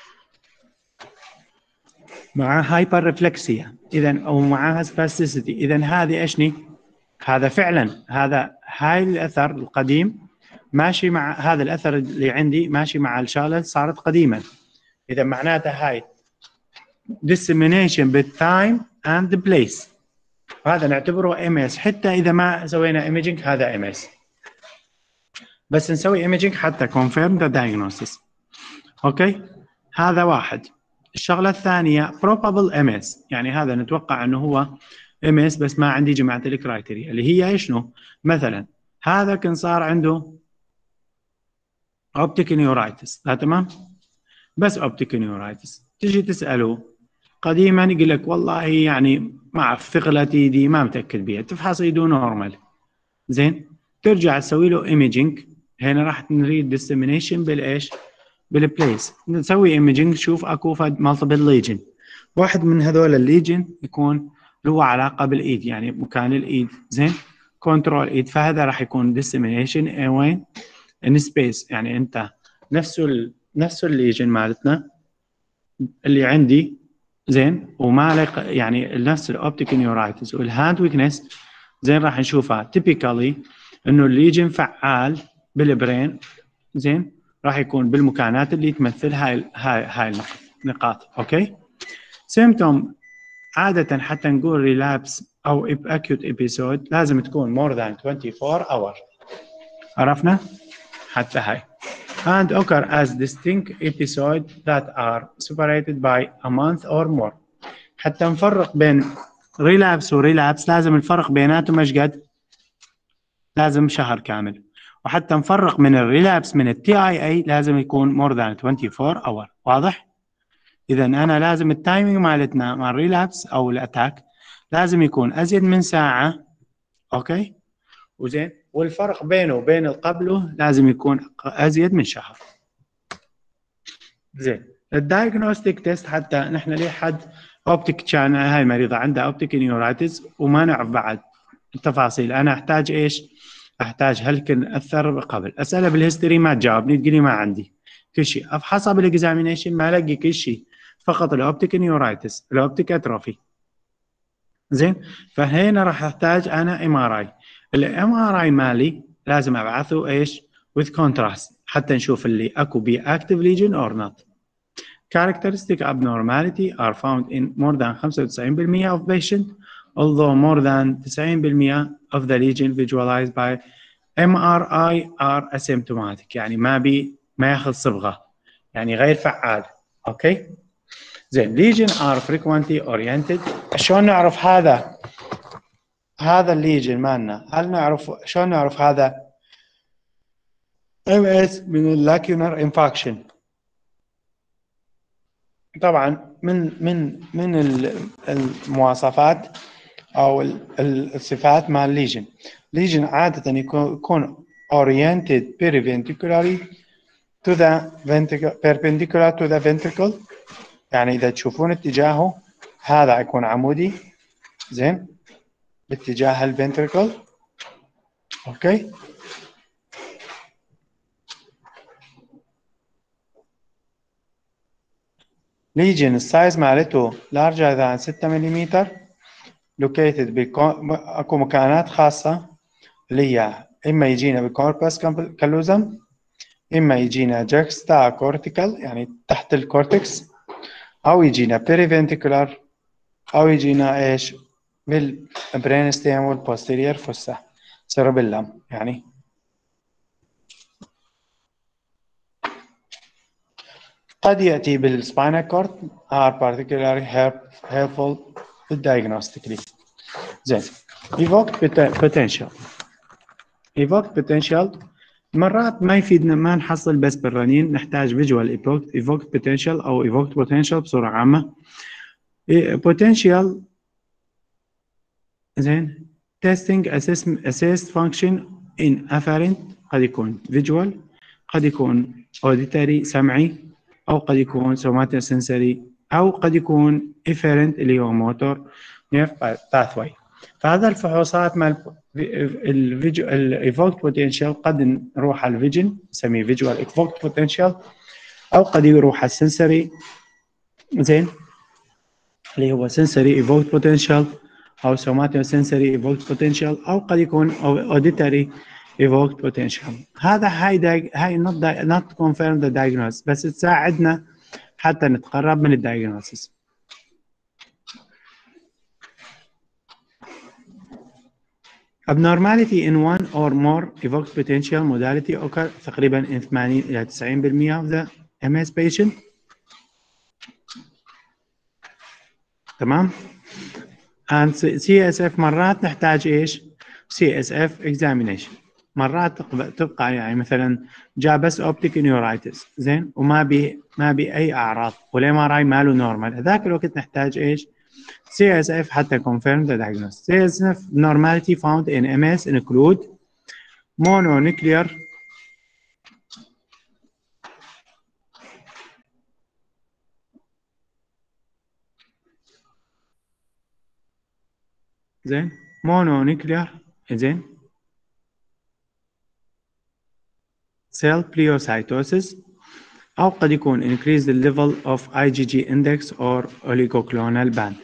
مع هايبر ريفلكسيا اذا او معها سباستيسيتي. اذا هذه اشني؟ هذا فعلا هذا هاي الاثر القديم ماشي مع هذا الاثر اللي عندي ماشي مع الشغله صارت قديما. اذا معناته هاي dissemination بالتايم and place، هذا نعتبره ام اس حتى اذا ما سوينا ايميجينج هذا ام اس، بس نسوي ايميجينج حتى confirm the diagnosis. اوكي هذا واحد. الشغله الثانيه probable ام اس، يعني هذا نتوقع انه هو ام اس بس ما عندي جماعه الكرايتيريا اللي هي شنو؟ مثلا هذا كان صار عنده اوبتيك نيورايتس، لا تمام؟ بس اوبتيك نيورايتس تجي تساله قديما يقول لك والله يعني ما اعرف ثقلت ايدي ما متاكد بها، تفحص ايده نورمال. زين ترجع تسوي له ايميجينج، هنا راح نريد ديسيمينيشن بالايش؟ بالبليس. نسوي ايميجينج نشوف اكو فد مالتيبل ليجن، واحد من هذول الليجن يكون له علاقه بالايد يعني مكان الايد. زين كنترول ايد، فهذا راح يكون ديسيمينيشن وين؟ ان سبيس، يعني انت نفسه ال... نفسه الليجن مالتنا اللي عندي. زين وما لق... يعني نفس الاوبتيك نيورايتس والهاند ويكنس. زين راح نشوفها تيبيكالي انه الليجن فعال بالبرين. زين راح يكون بالمكانات اللي تمثل هاي هاي هاي النقاط. اوكي سيمتوم عاده حتى نقول ريلابس او اكيوت ابيسود لازم تكون مور ذان أربعة وعشرين اور. عرفنا حتى هاي and occur as distinct episodes that are separated by a month or more. حتى نفرق بين ريلابس وريلابس لازم الفرق بيناتهم ايش قد؟ لازم شهر كامل. وحتى نفرق من الريلابس من التي اي اي لازم يكون more than أربعة وعشرين اور. واضح؟ اذا انا لازم التايمينج مالتنا مع الريلابس او الاتاك لازم يكون ازيد من ساعه. اوكي وزين والفرق بينه وبين قبله لازم يكون ازيد من شهر. زين الدايجنوستيك تيست حتى نحن ليه حد اوبتيك كان هاي المريضه عندها اوبتيك نيورايتس وما نعرف بعد التفاصيل، انا احتاج ايش؟ احتاج هل كان اثر قبل؟ اساله بالهيستوري ما تجاوبني تقول لي ما عندي كل شيء، افحصها بالاكزامينيشن ما الاقي كل شيء، فقط الاوبتيك نيورايتس الاوبتيك اتروفي. زين فهنا راح احتاج انا ام ار اي. الام ار اي مالي لازم ابعثه ايش؟ with contrast حتى نشوف اللي اكو بي active lesion or not. Characteristic abnormality are found in more than خمسة وتسعين بالمئة of patients, although more than تسعين بالمئة of the lesion visualized by ام ار اي are asymptomatic، يعني ما بي ما ياخذ صبغه يعني غير فعال. اوكي زين lesion are frequently oriented. شلون نعرف هذا هذا الليجن مالنا؟ هل نعرف شلون نعرف هذا ام اس من اللاكيونر انفاكشن؟ طبعا من من من المواصفات او الصفات مال الليجن. ليجن عاده يكون oriented perpendicularly to the ventricle perpendicular to the ventricle، يعني اذا تشوفون اتجاهه هذا يكون عمودي. زين باتجاه الفنتريكل. اوكي ليجن السايز مالته larger than ستة ملم located بكو... اكو مكانات خاصه اللي هي اما يجينا بالكوربس كالوزم، اما يجينا جاكستا كورتيكال يعني تحت الكورتكس، او يجينا بيريفنتيكولار، او يجينا ايش؟ بالبرين ستيم والبوستيريور فوسا سيربيلم. يعني قد يأتي بالسباينال كورد are particularly helpful diagnostically. زين evoked potential. evoked potential مرات ما يفيدنا ما نحصل بس بالرنين، نحتاج visual evoked potential او evoked potential بصورة عامة. potential زين testing assessment assessed function in afferent قد يكون visual قد يكون auditory سمعي أو قد يكون somatosensory أو قد يكون efferent اللي هو motor nerve pathway. فهذا الفحوصات مال الفيجو الايفوكت بوتنشال قد نروح على الفيجن نسميه فيجوال ايفوكت بوتنشال، او قد يروح على السنسوري زين اللي هو سنسوري ايفوكت بوتنشال او سوماتو سنسوري ايفوكت بوتنشال، او قد يكون اوديتري ايفوكت بوتنشال. هذا هاي دايج... هاي نوت نوت كونفيرم ذا دايجنوز، بس تساعدنا حتى نتقرب من الدايجنوسيس. Abnormality in one or more evoked potential modality occur تقريبا in ثمانين إلى تسعين بالمئة of the إم إس patient. تمام. and سي إس إف مرات نحتاج ايش؟ سي إس إف examination. مرات تبقى يعني مثلا جاء بس optic neuritis زين وما بي ما بي اي اعراض والام ار اي ماله نورمال، هذاك الوقت نحتاج ايش؟ سي إس إف حتى confirm the diagnosis. سي إس إف normality found in إم إس include mononuclear زين mononuclear زين cell pleocytosis، أو قد يكون increase the level of آي جي جي index or oligoclonal band.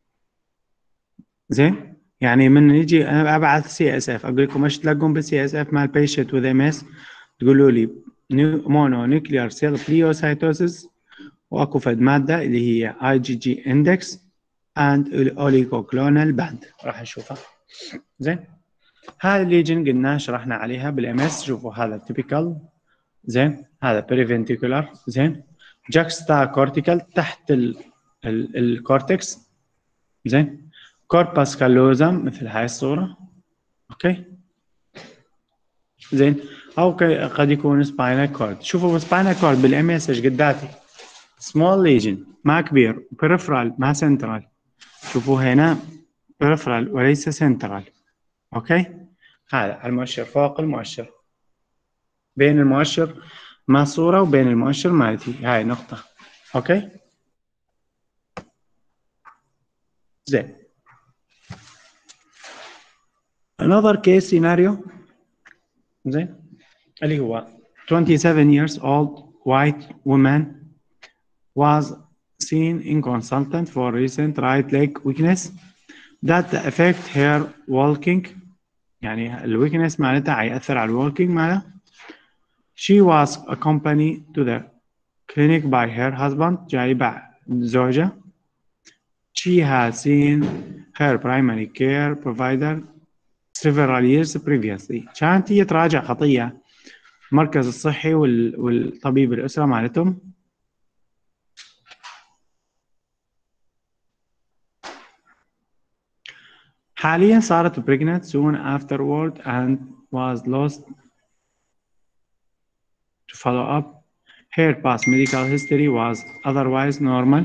زين يعني من يجي انا ابعث سي اس اف اقول لكم ايش تلاقون بالسي اس اف مال بيشنت وذ ام اس، تقولوا لي مونو نيوكليار سيل بليوسايتوسيس واكو فد ماده اللي هي اي جي جي اندكس اند اوليغوكلونال باند راح نشوفها. زين هذا الليجن قلنا شرحنا عليها بالام اس. شوفوا هذا تيبيكال زين، هذا بريفنتيكولار زين، جاكستا كورتيكال تحت الكورتكس زين، كورباس كالوزم مثل هاي الصورة اوكي زين، او قد يكون سباينال كورد. شوفوا سباينال كورد بالام اس ايش قداتي؟ سمول ليجن ما كبير، بريفرال ما سنترال. شوفوا هنا بريفرال وليس سنترال اوكي. هذا المؤشر فوق المؤشر، بين المؤشر ما صورة وبين المؤشر مالتي هاي نقطة اوكي زين. another case scenario زين اللي هو twenty-seven years old white woman was seen in consultant for recent right leg weakness that affect her walking، يعني الويكنس معناتها حيأثر على الوالكينج معناتها. she was accompanied to the clinic by her husband، جايبة زوجة. she had seen her primary care provider several years previously، كانت هي تراجع خطية المركز الصحي وال... والطبيب الأسرة مالتهم. حاليا صارت pregnant soon afterward and was lost to follow up. Her past medical history was otherwise normal.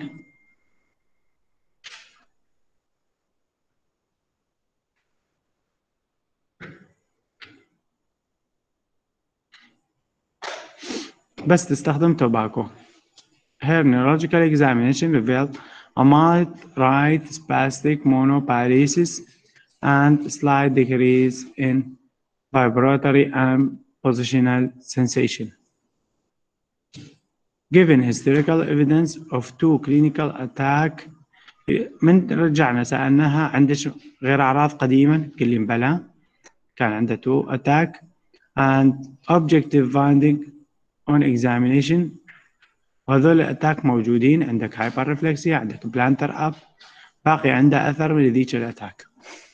بس تستخدم tobacco. Her neurological examination revealed a mild right spastic monoparesis and slight decrease in vibratory and positional sensation. Given historical evidence of two clinical attack، من رجعنا سألناها عندك غير أعراض قديما؟ قال بلى كان عنده two attack and objective finding on examination، وهذول الاتاك موجودين. عندك هايبر ريفلكسيا، عندك بلانتر اب، باقي عنده اثر من ذيك الاتاك.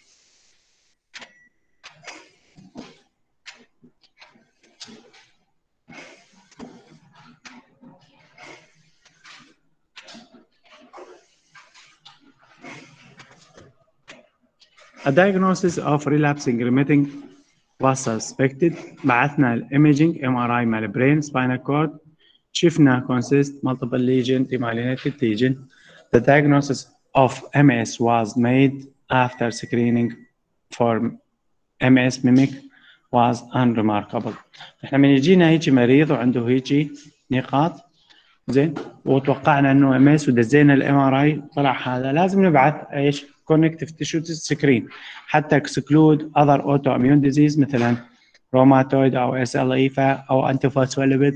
A diagnosis of relapsing remitting was suspected. بعثنا الإيميجينج إم آر آي مال brain spinal cord، شفنا consist multiple lesion demyelinated lesion. The diagnosis of إم إس was made after screening for إم إس mimic was unremarkable. احنا من يجينا هيجي مريض وعنده هيجي نقاط زين، وتوقعنا انه ام اس ودزينا الام ار اي طلع هذا، لازم نبعث ايش؟ كونكتيف تيشو سكرين حتى اكسكلود اذر اوتو اميون ديزيز مثلا روماتويد او اس ال اي او انتي فوسفوليبيد.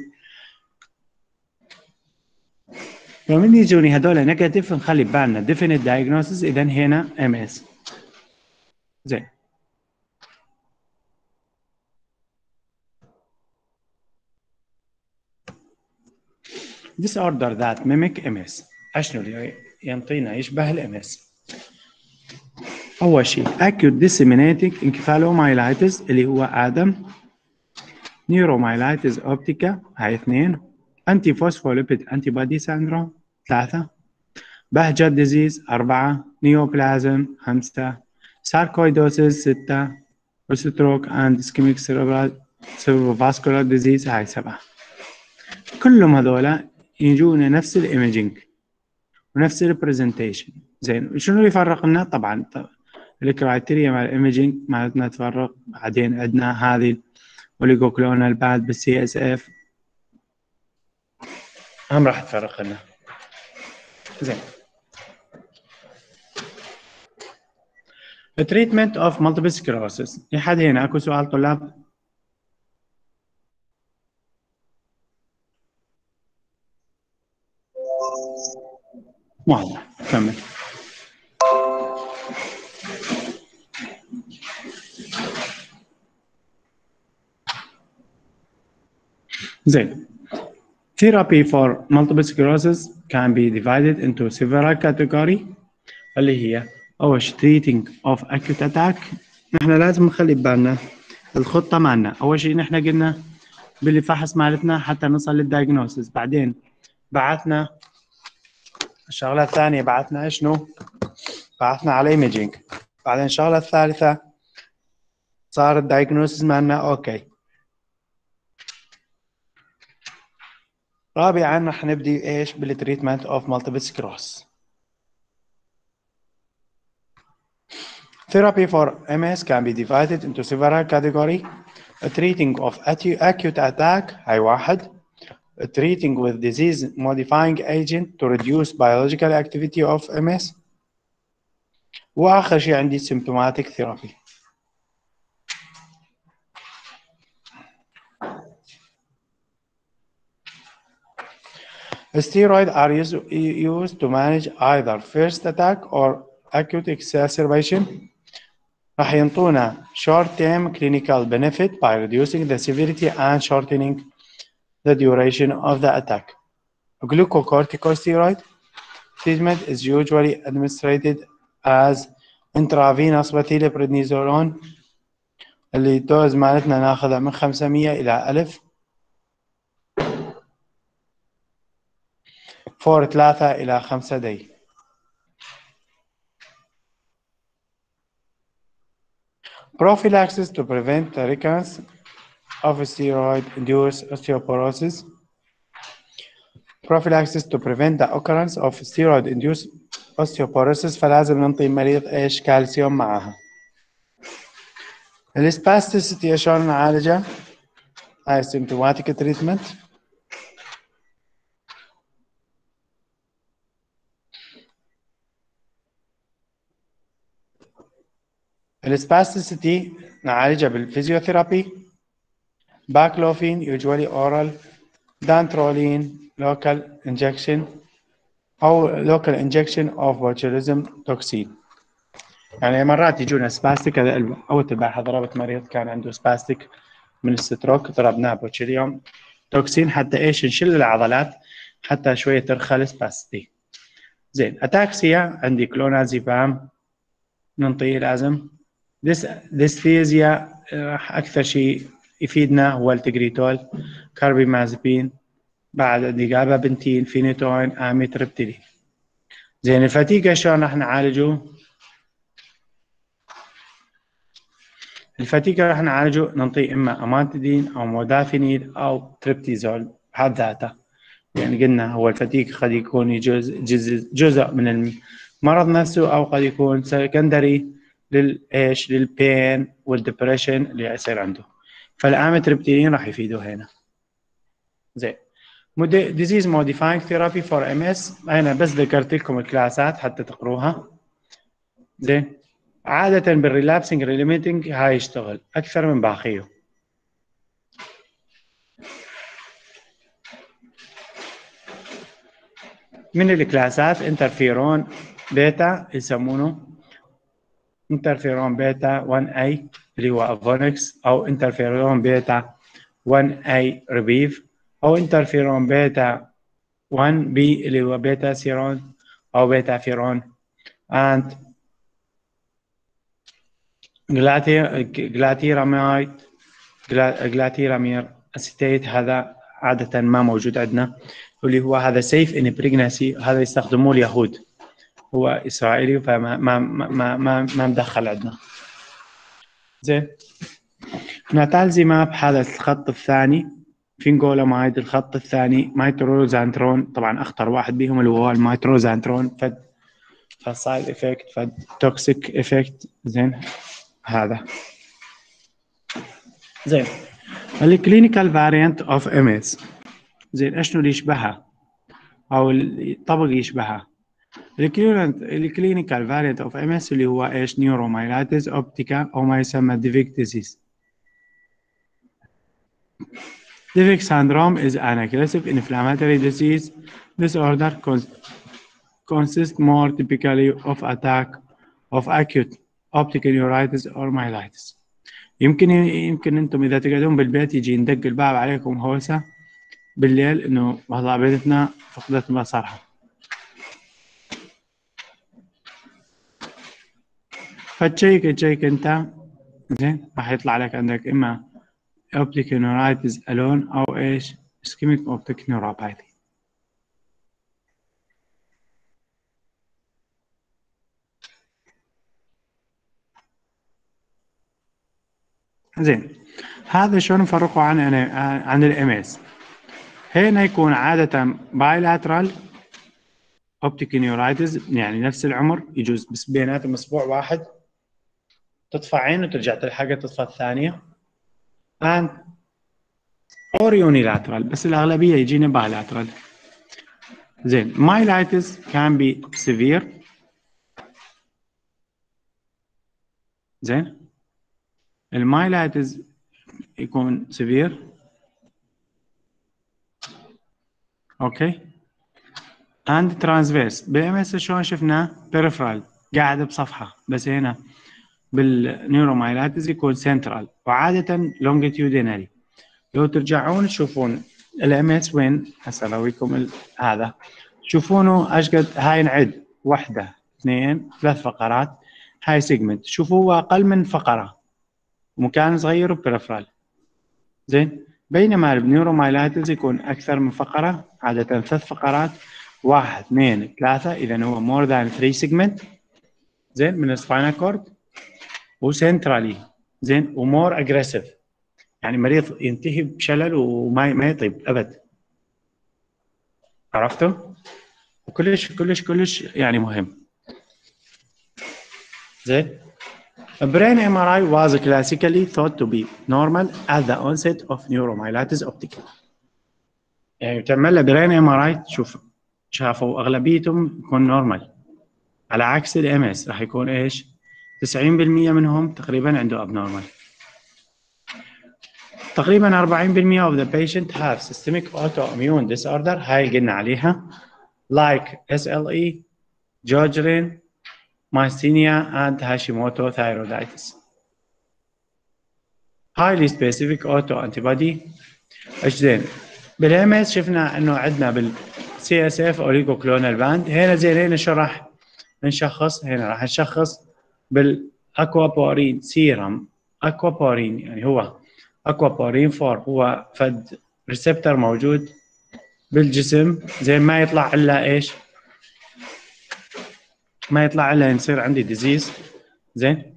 فمن يجوني هذول نيجاتيف نخلي ببالنا ديفينيت دايجنوسيس، اذا هنا ام اس. زين، disorder that mimic ام اس. اشنو اللي ينطينا يشبه الام اس؟ اول شيء acute disseminating encephalomyelitis اللي هو ادم، neuromyelitis optica هاي اثنين، anti phospholipid antibody syndrome ثلاثة، بهجت ديزيز أربعة، نيوبلازم خمسة، ساركويدوسيس ستة، وستروك اند اسكيميك cerebrovascular disease هاي سبعة. كلهم هذولا يجونا نفس الايميجينج ونفس البرزنتيشن. زين، شنو اللي يفرق لنا؟ طبعا الكرايتيريا مال الايميجينج مالتنا تفرق، بعدين عندنا هذه اوليغوكلونال بعد بالسي اس اف هم راح تفرق لنا. زين، treatment of multiple sclerosis. لحد هنا اكو سؤال طلاب؟ واضح، كمل. زين، therapy for multiple sclerosis can be divided into several categories اللي هي أول شيء treating of acute attack. نحن لازم نخلي ببالنا الخطة مالنا. أول شيء نحن قلنا بالفحص مالتنا حتى نوصل للدايجنوسيس، بعدين بعثنا الشغلة الثانية بعثنا شنو؟ بعثنا على ايميجينج، بعدين الشغلة الثالثة صار الدايجنوسيس مالنا اوكي. رابعا رح نبدي ايش؟ بالتريتمنت اوف مالتيبل سكلروسس. Therapy for ام اس can be divided into several categories. Treating of acute attack هاي واحد. Treating with disease modifying agent to reduce biological activity of ام اس. واخر شيء عندي symptomatic therapy. Steroids are used, used to manage either first attack or acute exacerbation. راح ينطونا short term clinical benefit by reducing the severity and shortening the duration of the attack. Glucocorticosteroid treatment is usually administered as intravenous methylprednisolone اللي الدوز مالتنا ناخذها من خمسمية إلى ألف for ثلاثة إلى خمسة دقائق. Prophylaxis to prevent the recurrence of steroid-induced osteoporosis. Prophylaxis to prevent the occurrence of steroid-induced osteoporosis فلازم ننطي المريض ايش؟ كالسيوم معها. السباستيسيتي شلون نعالجها؟ هاي symptomatic treatment. السباستيسيتي نعالجها بالفيزيوثيرابي، باكلوفين usually oral، dantrolene local injection أو local injection of botulism toxin. يعني مرات يجونا سباستيك، هذا أول تبعها ضربت مريض كان عنده سباستيك من الستروك، ضربناه بوتشيليوم توكسين حتى إيش؟ نشل العضلات حتى شوية ترخى السباستي. زين، أتاكسيا عندي كلونازيبام ننطيه لازم. ديس ديسفيزيا راح أكثر شيء يفيدنا هو التجريتول، كاربيمازepine، بعد عندي جابابنتين، فينيتوين، آميتريبتيلين. زين، الفتيقة شلون راح نعالجه؟ الفتيقة راح نعالجه ننطيه إما أمانتدين أو مودافينيل أو تريبتيزول بحد ذاته. يعني قلنا هو الفتيق قد يكون جزء جزء جزء من المرض نفسه أو قد يكون سكندري للإيش؟ للبين والدبريشن اللي يصير عنده، فالآميتريبتيلين راح يفيده هنا. زين، disease modifying therapy for إم إس. أنا بس ذكرت لكم الكلاسات حتى تقروها. زين. عادة بالريلابسنج ريليميتنج هاي يشتغل أكثر من باقيه. من الكلاسات انترفيرون بيتا يسمونه انترفيرون بيتا واحد إيه اللي هو افونكس، او انترفيرون بيتا واحد إيه ريبيف، او انترفيرون بيتا واحد بي اللي هو بيتا سيرون او بيتا فيرون، and جلاتيراميد جلاتيرامير اسيتيت هذا عادة ما موجود عندنا، واللي هو هذا سيف ان بريجنسي، هذا يستخدموه اليهود، هو اسرائيلي فما ما ما ما ما مدخل عندنا. زين. ناتالزيماب هذا الخط الثاني، فينجولامايد الخط الثاني، مايتروزانترون طبعا اخطر واحد بهم اللي هو المايتروزانترون، فد فالسايد افكت فد توكسيك افكت. زين هذا. زين. الكلينيكال فاريانت اوف ام اس. زين اشنو اللي يشبهها او الطبق يشبهها؟ الكلينيكال فاريانت اوف ام اس اللي هو ايش؟ نيورومايلايتس اوبتيكا او ما يسمى ديفيك ديزيز. ديفيك syndrome is an aggressive inflammatory disease disorder consists more typically of attack of acute optic neuritis or myelitis. يمكن يمكن انتم اذا تقعدون بالبيت يجي ندق الباب عليكم هوسه بالليل انه والله بنتنا فقدت بصرها، فتشيك تشيك انت. زين راح يطلع لك عندك اما optic neuritis alone او ايش؟ ischemic optic neuropathy. زين هذا شلون نفرقه عن عن الام اس؟ هنا يكون عادة bilateral optic neuritis، يعني نفس العمر، يجوز بس بيناتهم اسبوع واحد تطفى عين وترجع تلحقها تطفى الثانية، and or unilateral، بس الأغلبية يجينا bilateral. زين myelitis can be severe. زين المايلايتس يكون severe. اوكي. and transverse. بالام اس شلون شفناه؟ peripheral قاعد بصفحة، بس هنا بالنيورومايلايتس يكون central وعادة longitudinally. لو ترجعون تشوفون الام اس وين هسه لويكم هذا تشوفونه ايش قد هاي نعد واحدة اثنين ثلاث فقرات، هاي سيجمنت شوفوا هو اقل من فقرة ومكان صغير وبريفرال. زين بينما النيورومايلايتس يكون اكثر من فقرة، عادة ثلاث فقرات، واحد اثنين ثلاثة، اذا هو more than three سيجمنت. زين من السباينال كورد وسنترالي. زين ومور اجريسيف، يعني مريض ينتهي بشلل وما ما يطيب ابد. عرفتوا؟ وكلش كلش كلش يعني مهم. زين brain إم آر آي was classically thought to be normal at the onset of neuromyelitis optica. يعني تعمل له brain إم آر آي تشوف شافوا اغلبيتهم يكون نورمال، على عكس الام اس راح يكون ايش؟ تسعين بالمئة منهم تقريبا عنده abnormal. تقريبا أربعين بالمئة of the patient have systemic autoimmune disorder، هاي قلنا عليها like إس إل إي، Sjögren, myasthenia and Hashimoto thyroiditis. highly specific autoantibody. ايش زين بالام اس شفنا انه عندنا بالسي اس اف اوليغوكلونال باند. هنا زين هنا شو راح نشخص؟ هنا راح نشخص بالاكوابورين سيرم. اكوابورين يعني هو اكوابورين فور، هو فد ريسبتر موجود بالجسم. زين ما يطلع الا ايش؟ ما يطلع الا يصير عندي ديزيز. زين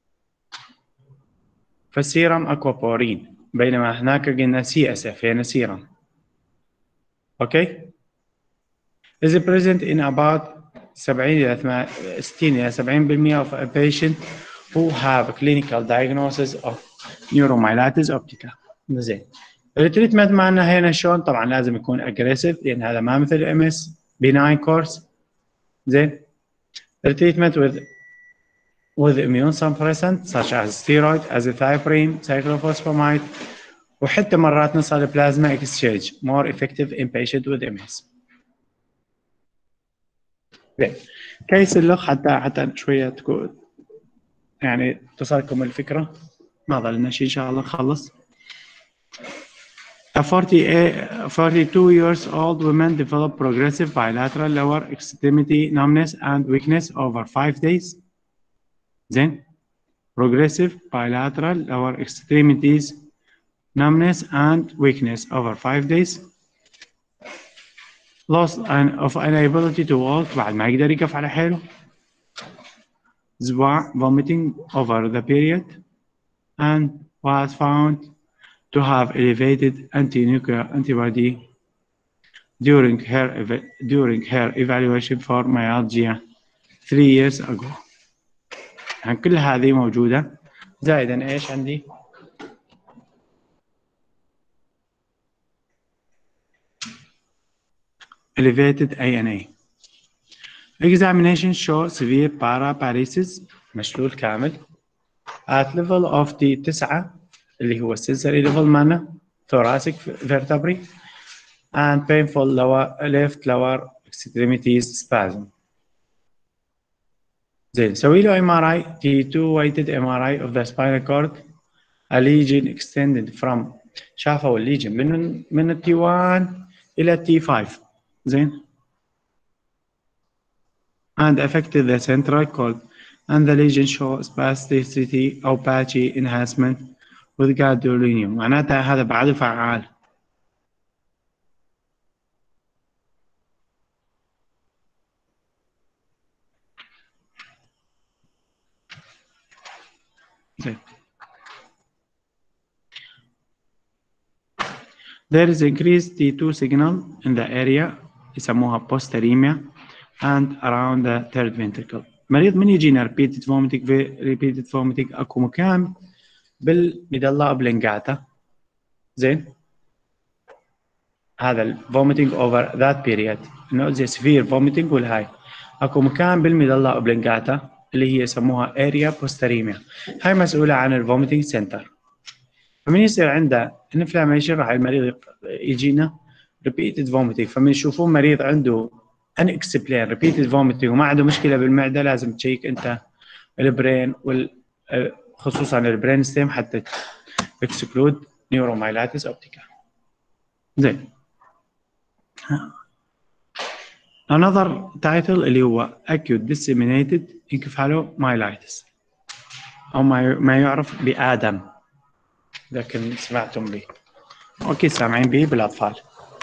فالسيرم اكوابورين، بينما هناك قلنا سي اس اف، هنا سيرم. اوكي is present in about سبعين إلى ستين إلى سبعين بالمئة of a patient who have clinical diagnosis of neuromyelitis optica. زين التريتمنت معنا هنا شلون؟ طبعا لازم يكون اجريسيف لان هذا ما مثل ام اس بناين كورس. زين. التريتمنت with with immune suppressant such as steroid, azathioprine, cyclophosphamide وحتى مرات نصل plasma exchange more effective in patient with ام اس. زين. كيس اللخ حتى حتى شويه تكون يعني تصلكم الفكره. ما ظلنا شيء ان شاء الله نخلص. A forty-two years old woman developed progressive bilateral lower extremity numbness and weakness over five days. Then, progressive bilateral lower extremities numbness and weakness over five days. Loss of inability to walk بعد ما يقدر يقف على حيله. زباع vomiting over the period and was found to have elevated anti-nuclear antibody during her during her evaluation for myalgia three years ago. يعني كل هذه موجودة. زائدا ايش عندي؟ elevated إيه إن إيه. Examination show severe paraparesis مشلول كامل at level of the تسعة اللي هو sensory level مالنا thoracic vertebrae and painful lower left lower extremities spasm. زين سوي له إم آر آي T two weighted إم آر آي of the spinal cord. A lesion extended from شافوا الليجن من من ال T one إلى T five. زين. and affected the central cord and the lesion show spasticity أو patchy enhancement with gadolinium. معناتها هذا بعد فعال. زين. There is increased T two signal in the area يسموها posteremia and around the third ventricle. مريض من يجينا repeated vomiting repeated vomiting اكو مكان بالميدلا اوبلونجاتا. زين. هذا ال vomiting over that period انه زي severe vomiting والهاي اكو مكان بالميدلا اوبلونجاتا اللي هي يسموها area posteremia. هاي مسؤولة عن ال vomiting center. فمن يصير عنده inflammation راح المريض يجينا repeated vomiting. فمن يشوفون مريض عنده unexplained repeated vomiting وما عنده مشكلة بالمعدة لازم تشيك انت البرين وال خصوصا البرين ستيم حتى exclude neuromyelitis optica. زين. another title اللي هو acute disseminated encephalomyelitis او ما ما يعرف بآدم. لكن سمعتم به. اوكي سامعين به بالاطفال.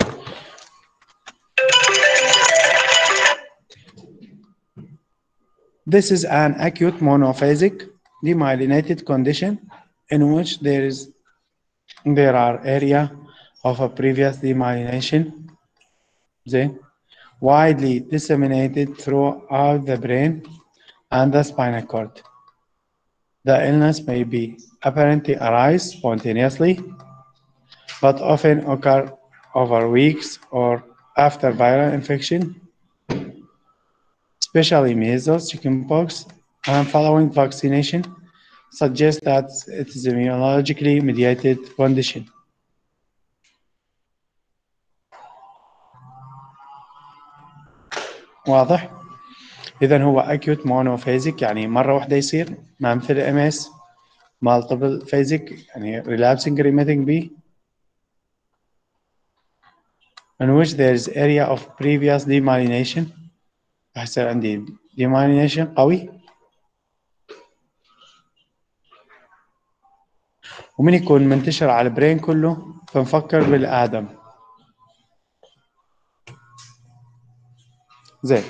This is an acute monophasic demyelinated condition in which there is there are area of a previous demyelination then widely disseminated throughout the brain and the spinal cord. The illness may be apparently arise spontaneously, but often occur over weeks or after viral infection, especially measles, chickenpox, and following vaccination, suggests that it is an immunologically mediated condition. واضح؟ إذا هو acute monophasic يعني مرة واحدة يصير ما مثل إم إس multiple phasic يعني relapsing remitting B in which there is area of previous demyelination. يصير عندي demyelination قوي ومن يكون منتشر على البرين كله فنفكر بالآدم. زين.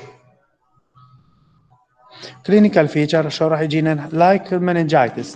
clinical feature شو راح يجينا like meningitis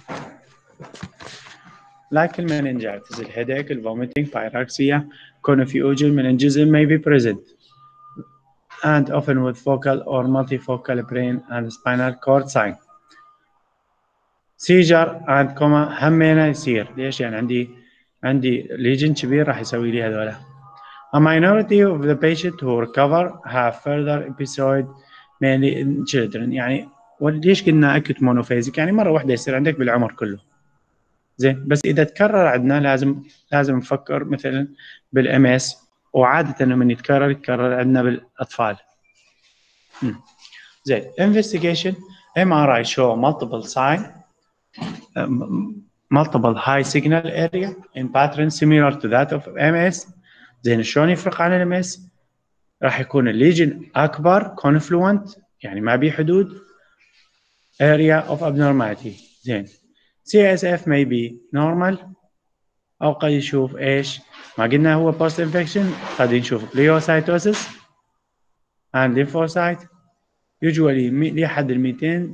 like meningitis the headache, the vomiting, pyrexia, confusion, meningism may be present and often with focal or multifocal brain and spinal cord sign. seizure and coma همينة يصير. ليش؟ يعني عندي عندي ليجن كبير راح يسوي لي هذولا. A minority of the patient who recover have further episode mainly in children. يعني وليش قلنا acute monophasic؟ يعني مرة واحدة يصير عندك بالعمر كله. زين بس إذا تكرر عندنا لازم لازم نفكر مثلا بالام اس، وعادة لما يتكرر يتكرر عندنا بالأطفال. م. زين investigation M R I show multiple sign um, multiple high signal area in pattern similar to that of M S. زين شلون يفرق عن الام اس؟ راح يكون الليجن اكبر confluent يعني ما بيه حدود area of abnormality. زين سي اس اف may be normal او قد يشوف ايش؟ ما قلنا هو post infection، قد نشوف pleocytosis and lymphocyte usually لحد ال مئتين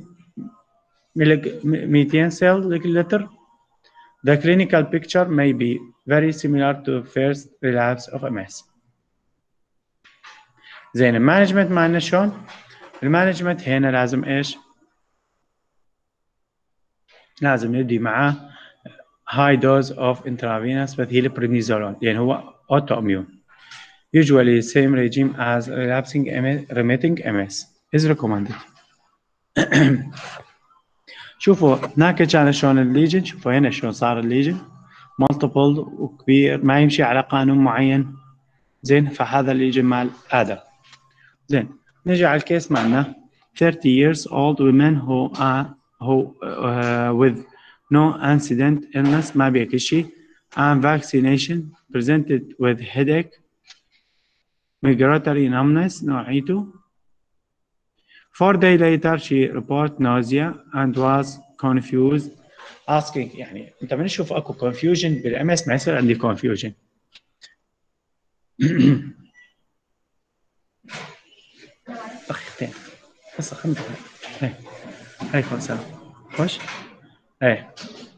مئتين cell لتر. The clinical picture may be very similar to first relapse of M S. زين المانجمنت معنا شلون؟ المانجمنت هنا لازم ايش؟ لازم نبدي معاه high dose of intravenous methylprednisolone لأن هو autoimmune. Usually same regime as relapsing M S, remitting M S is recommended. شوفوا هناك كان شلون الليجن، شوفوا هنا شلون صار الليجن multiple وكبير ما يمشي على قانون معين. زين فهذا الليجن مال آدم. زين نجي على الكيس مالنا thirty years old women who are who uh, with no incident illness ما بيه كل شيء and vaccination presented with headache migratory numbness نوعيته. Four days later she reported nausea and was confused asking. يعني انت من نشوف اكو confusion بالام اس ما يصير عندي confusion. اختين بس خمسة هاي هاي خمسة خوش هاي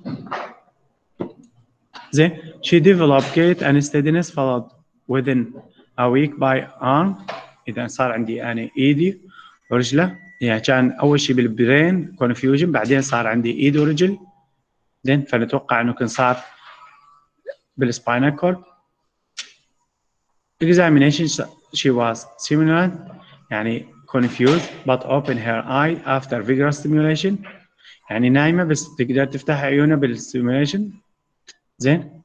زين. she developed gait and steadiness followed within a week by arm. اذا صار عندي انا ايدي ورجله، يعني كان اول شيء بالبرين confusion بعدين صار عندي ايد ورجل. زين فنتوقع انه كان صار بالسباينال كورد. examination she was stimulant يعني confused but open her eye after vigorous stimulation. يعني نايمة بس تقدر تفتح عيونها بالستيموليشن. زين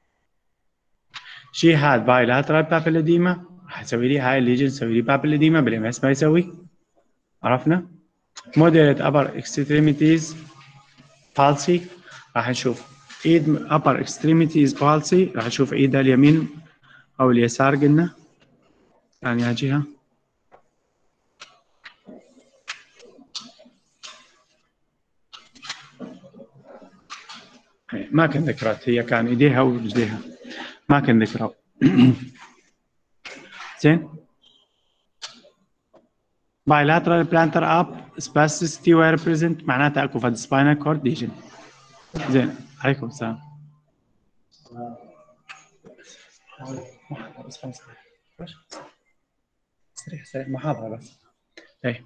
she had bilateral papilledema. راح اسوي لي هاي الليجن يسوي لي papilledema بالام اس ما يسوي. عرفنا. moderate upper extremities palsy راح نشوف ايد upper extremities palsy راح نشوف ايدها اليمين او اليسار قلنا يعني جهة. ما كان ذكرت هي كان ايديها ورجليها ما كان ذكرت. زين bilateral plantar up spasticity were present معناتها اكو فد spinal cord lesion. زين عليكم السلام. بس خمسة سريع سريع محاضرة بس. ايه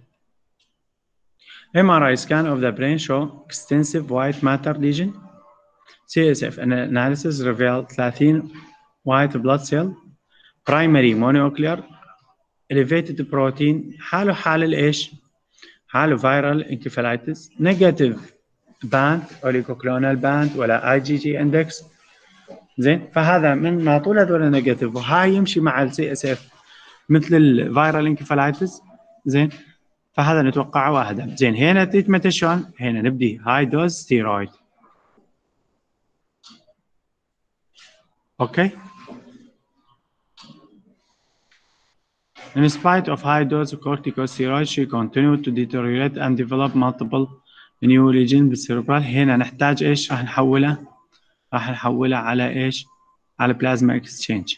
M R I scan of the brain show extensive white matter lesion. C S F analysis revealed thirteen white blood cell primary mononuclear elevated protein. حاله حال الايش؟ حاله viral encephalitis negative band oligoclonal band ولا I G G index. زين فهذا من ما طول هذول نيجاتيف وهاي يمشي مع السي اس اف مثل الفيرال انكفالايتس. زين فهذا نتوقعه واحدا. زين هنا تريتمنت شلون؟ هنا نبدي هاي دوز ستيرويد. اوكي. In spite of high dose corticosteroids she continued to deteriorate and develop multiple new lesions بالسيربرال. هنا نحتاج ايش؟ راح نحوله راح نحولها على ايش؟ على بلازما اكسشينج.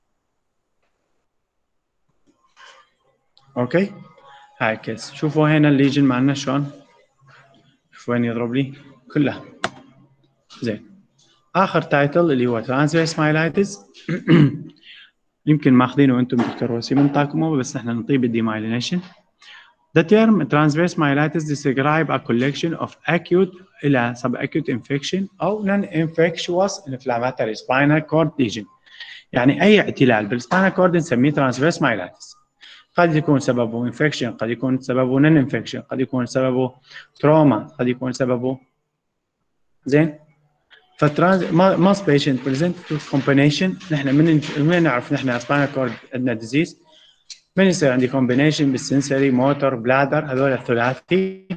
اوكي هاي كيس. شوفوا هنا الليجن معنا شلون، شوفوا وين يضرب لي كلها. زين اخر تايتل اللي هو ترانسفيرس مايلايتس. يمكن ماخذينه انتم دكتور وسيم انطاكم بس احنا نطيب الديمايلينيشن. The term transverse myelitis describe a collection of acute إلى subacute infection أو non-infectious inflammatory spinal cord lesion. يعني أي اعتلال بالspinal cord نسميه transverse myelitis. قد يكون سببه infection، قد يكون سببه non-infection، قد يكون سببه trauma، قد يكون سببه زين. فالترانز most patient present with combination. نحن من من نعرف نحن spinal cord عندنا disease من يصير عندي combination بالسنسوري موتور بلادر هذول الثلاثي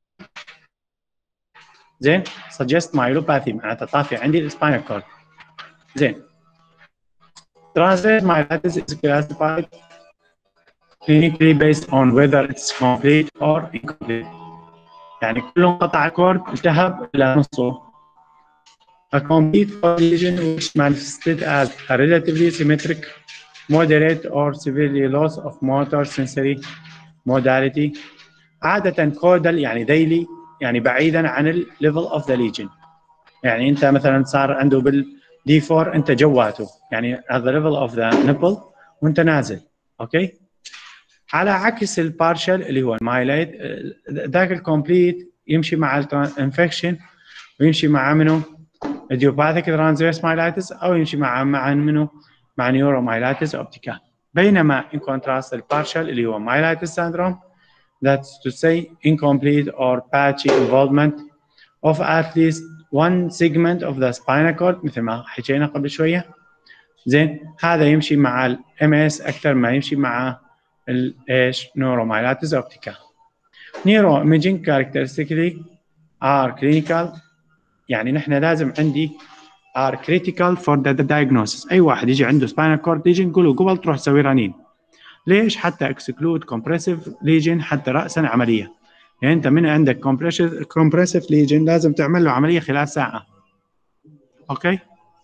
زين suggest myelopathy معناتها طافي عندي السباينال كورد زين. Transverse myelitis is classified clinically based on whether it's complete or incomplete. يعني كل انقطع كورد التهب إلى نصه. A complete lesion which manifested as a relatively symmetric, moderate or severely loss of motor sensory modality. عادة كودال يعني ذيلي يعني بعيدا عن ال level of the lesion. يعني أنت مثلا صار عنده بال دي فور أنت جواته يعني at the level of the nipple وأنت نازل. أوكي. على عكس البارشل اللي هو المايلايت ذاك الكومبليت يمشي مع الانفكشن ويمشي مع منه idiopathic transverse myelitis أو يمشي مع مع منه مع neuromyelitis optica. بينما in contrast البارشل اللي هو myelitis syndrome that's to say incomplete or patchy involvement of at least one segment of the spinal cord مثل ما حكينا قبل شوية زين. هذا يمشي مع ال إم إس أكثر ما يمشي مع ال إيش neuromyelitis optica. Neuroimaging characteristically are clinical يعني نحن لازم عندي are critical for the diagnosis. أي واحد يجي عنده spinal cord lesion نقوله قبل تروح تسوي رنين. ليش؟ حتى exclude compressive lesion حتى رأسا عملية. يعني أنت من عندك compressive compressive lesion لازم تعمل له عملية خلال ساعة. أوكي؟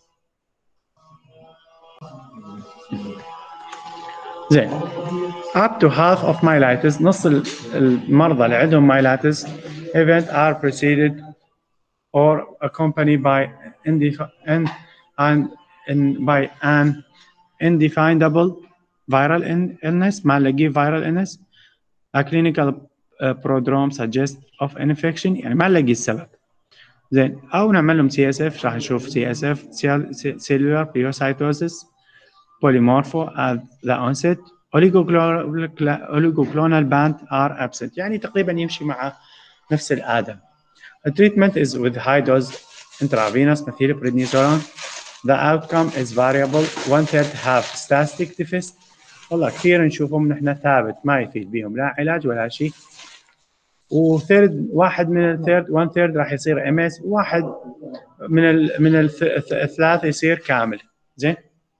زين. Up to half of myelitis نص المرضى اللي عندهم myelitis event are preceded or accompanied by and and in by an indefinable viral illness ما نلاقيه viral illness. A clinical uh, prodrome suggests of an infection يعني ما نلاقي السبب زين. أو نعمل لهم سي إس إف راح نشوف سي إس إف cellular phagocytosis polymorpho at the onset oligoclonal band are absent يعني تقريبا يمشي مع نفس الآدم. The treatment is with high dose intravenous methylprednisolone. The outcome is variable. One third have static deficit. والله كثير نشوفهم نحن ثابت ما يفيد بيهم لا علاج ولا شيء. وثيرد واحد من الثيرد one third راح يصير إم إس واحد من ال من الثلاث يصير كامل زين.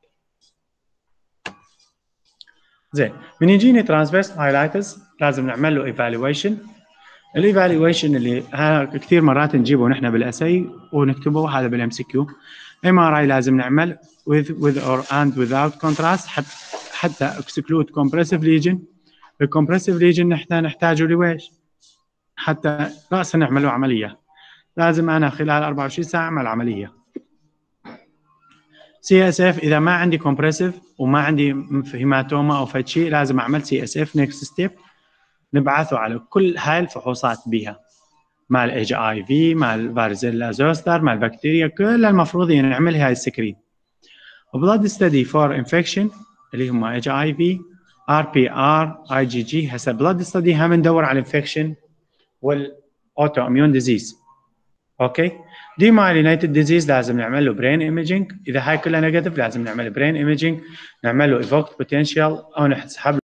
زين من يجيني transverse myelitis لازم نعمل له evaluation. الايفالويشن اللي كثير مرات نجيبه نحن بالاسي ونكتبه هذا بالام سي كيو. ام ار اي لازم نعمل with with or and without contrast حتى حتى exclude compressive lesion. الكمبرسيف ليجن نحن نحتاجه لويش؟ حتى راسا نعمل له عمليه. لازم انا خلال أربعة وعشرين ساعه اعمل عمليه. سي اس اف اذا ما عندي كومبرسيف وما عندي هيماتوما او فد شيء لازم اعمل سي اس اف نيكست ستيب نبعثه على كل هاي الفحوصات بها مع الاتش اي في مع الفاريزيلا زوستر مع البكتيريا كلها المفروض نعمل هاي السكرين. وبلاد ستدي فور انفكشن اللي هم اتش اي في ار بي ار اي جي جي. هسه بلاد ستدي هم ندور على الانفكشن والاوتو اميون ديزيز. اوكي دي مايلينيتد ديزيز لازم نعمل له برين ايميجينج. اذا هاي كلها نيجاتيف لازم نعمل برين ايميجينج نعمل له ايفوكت بوتنشال او نسحب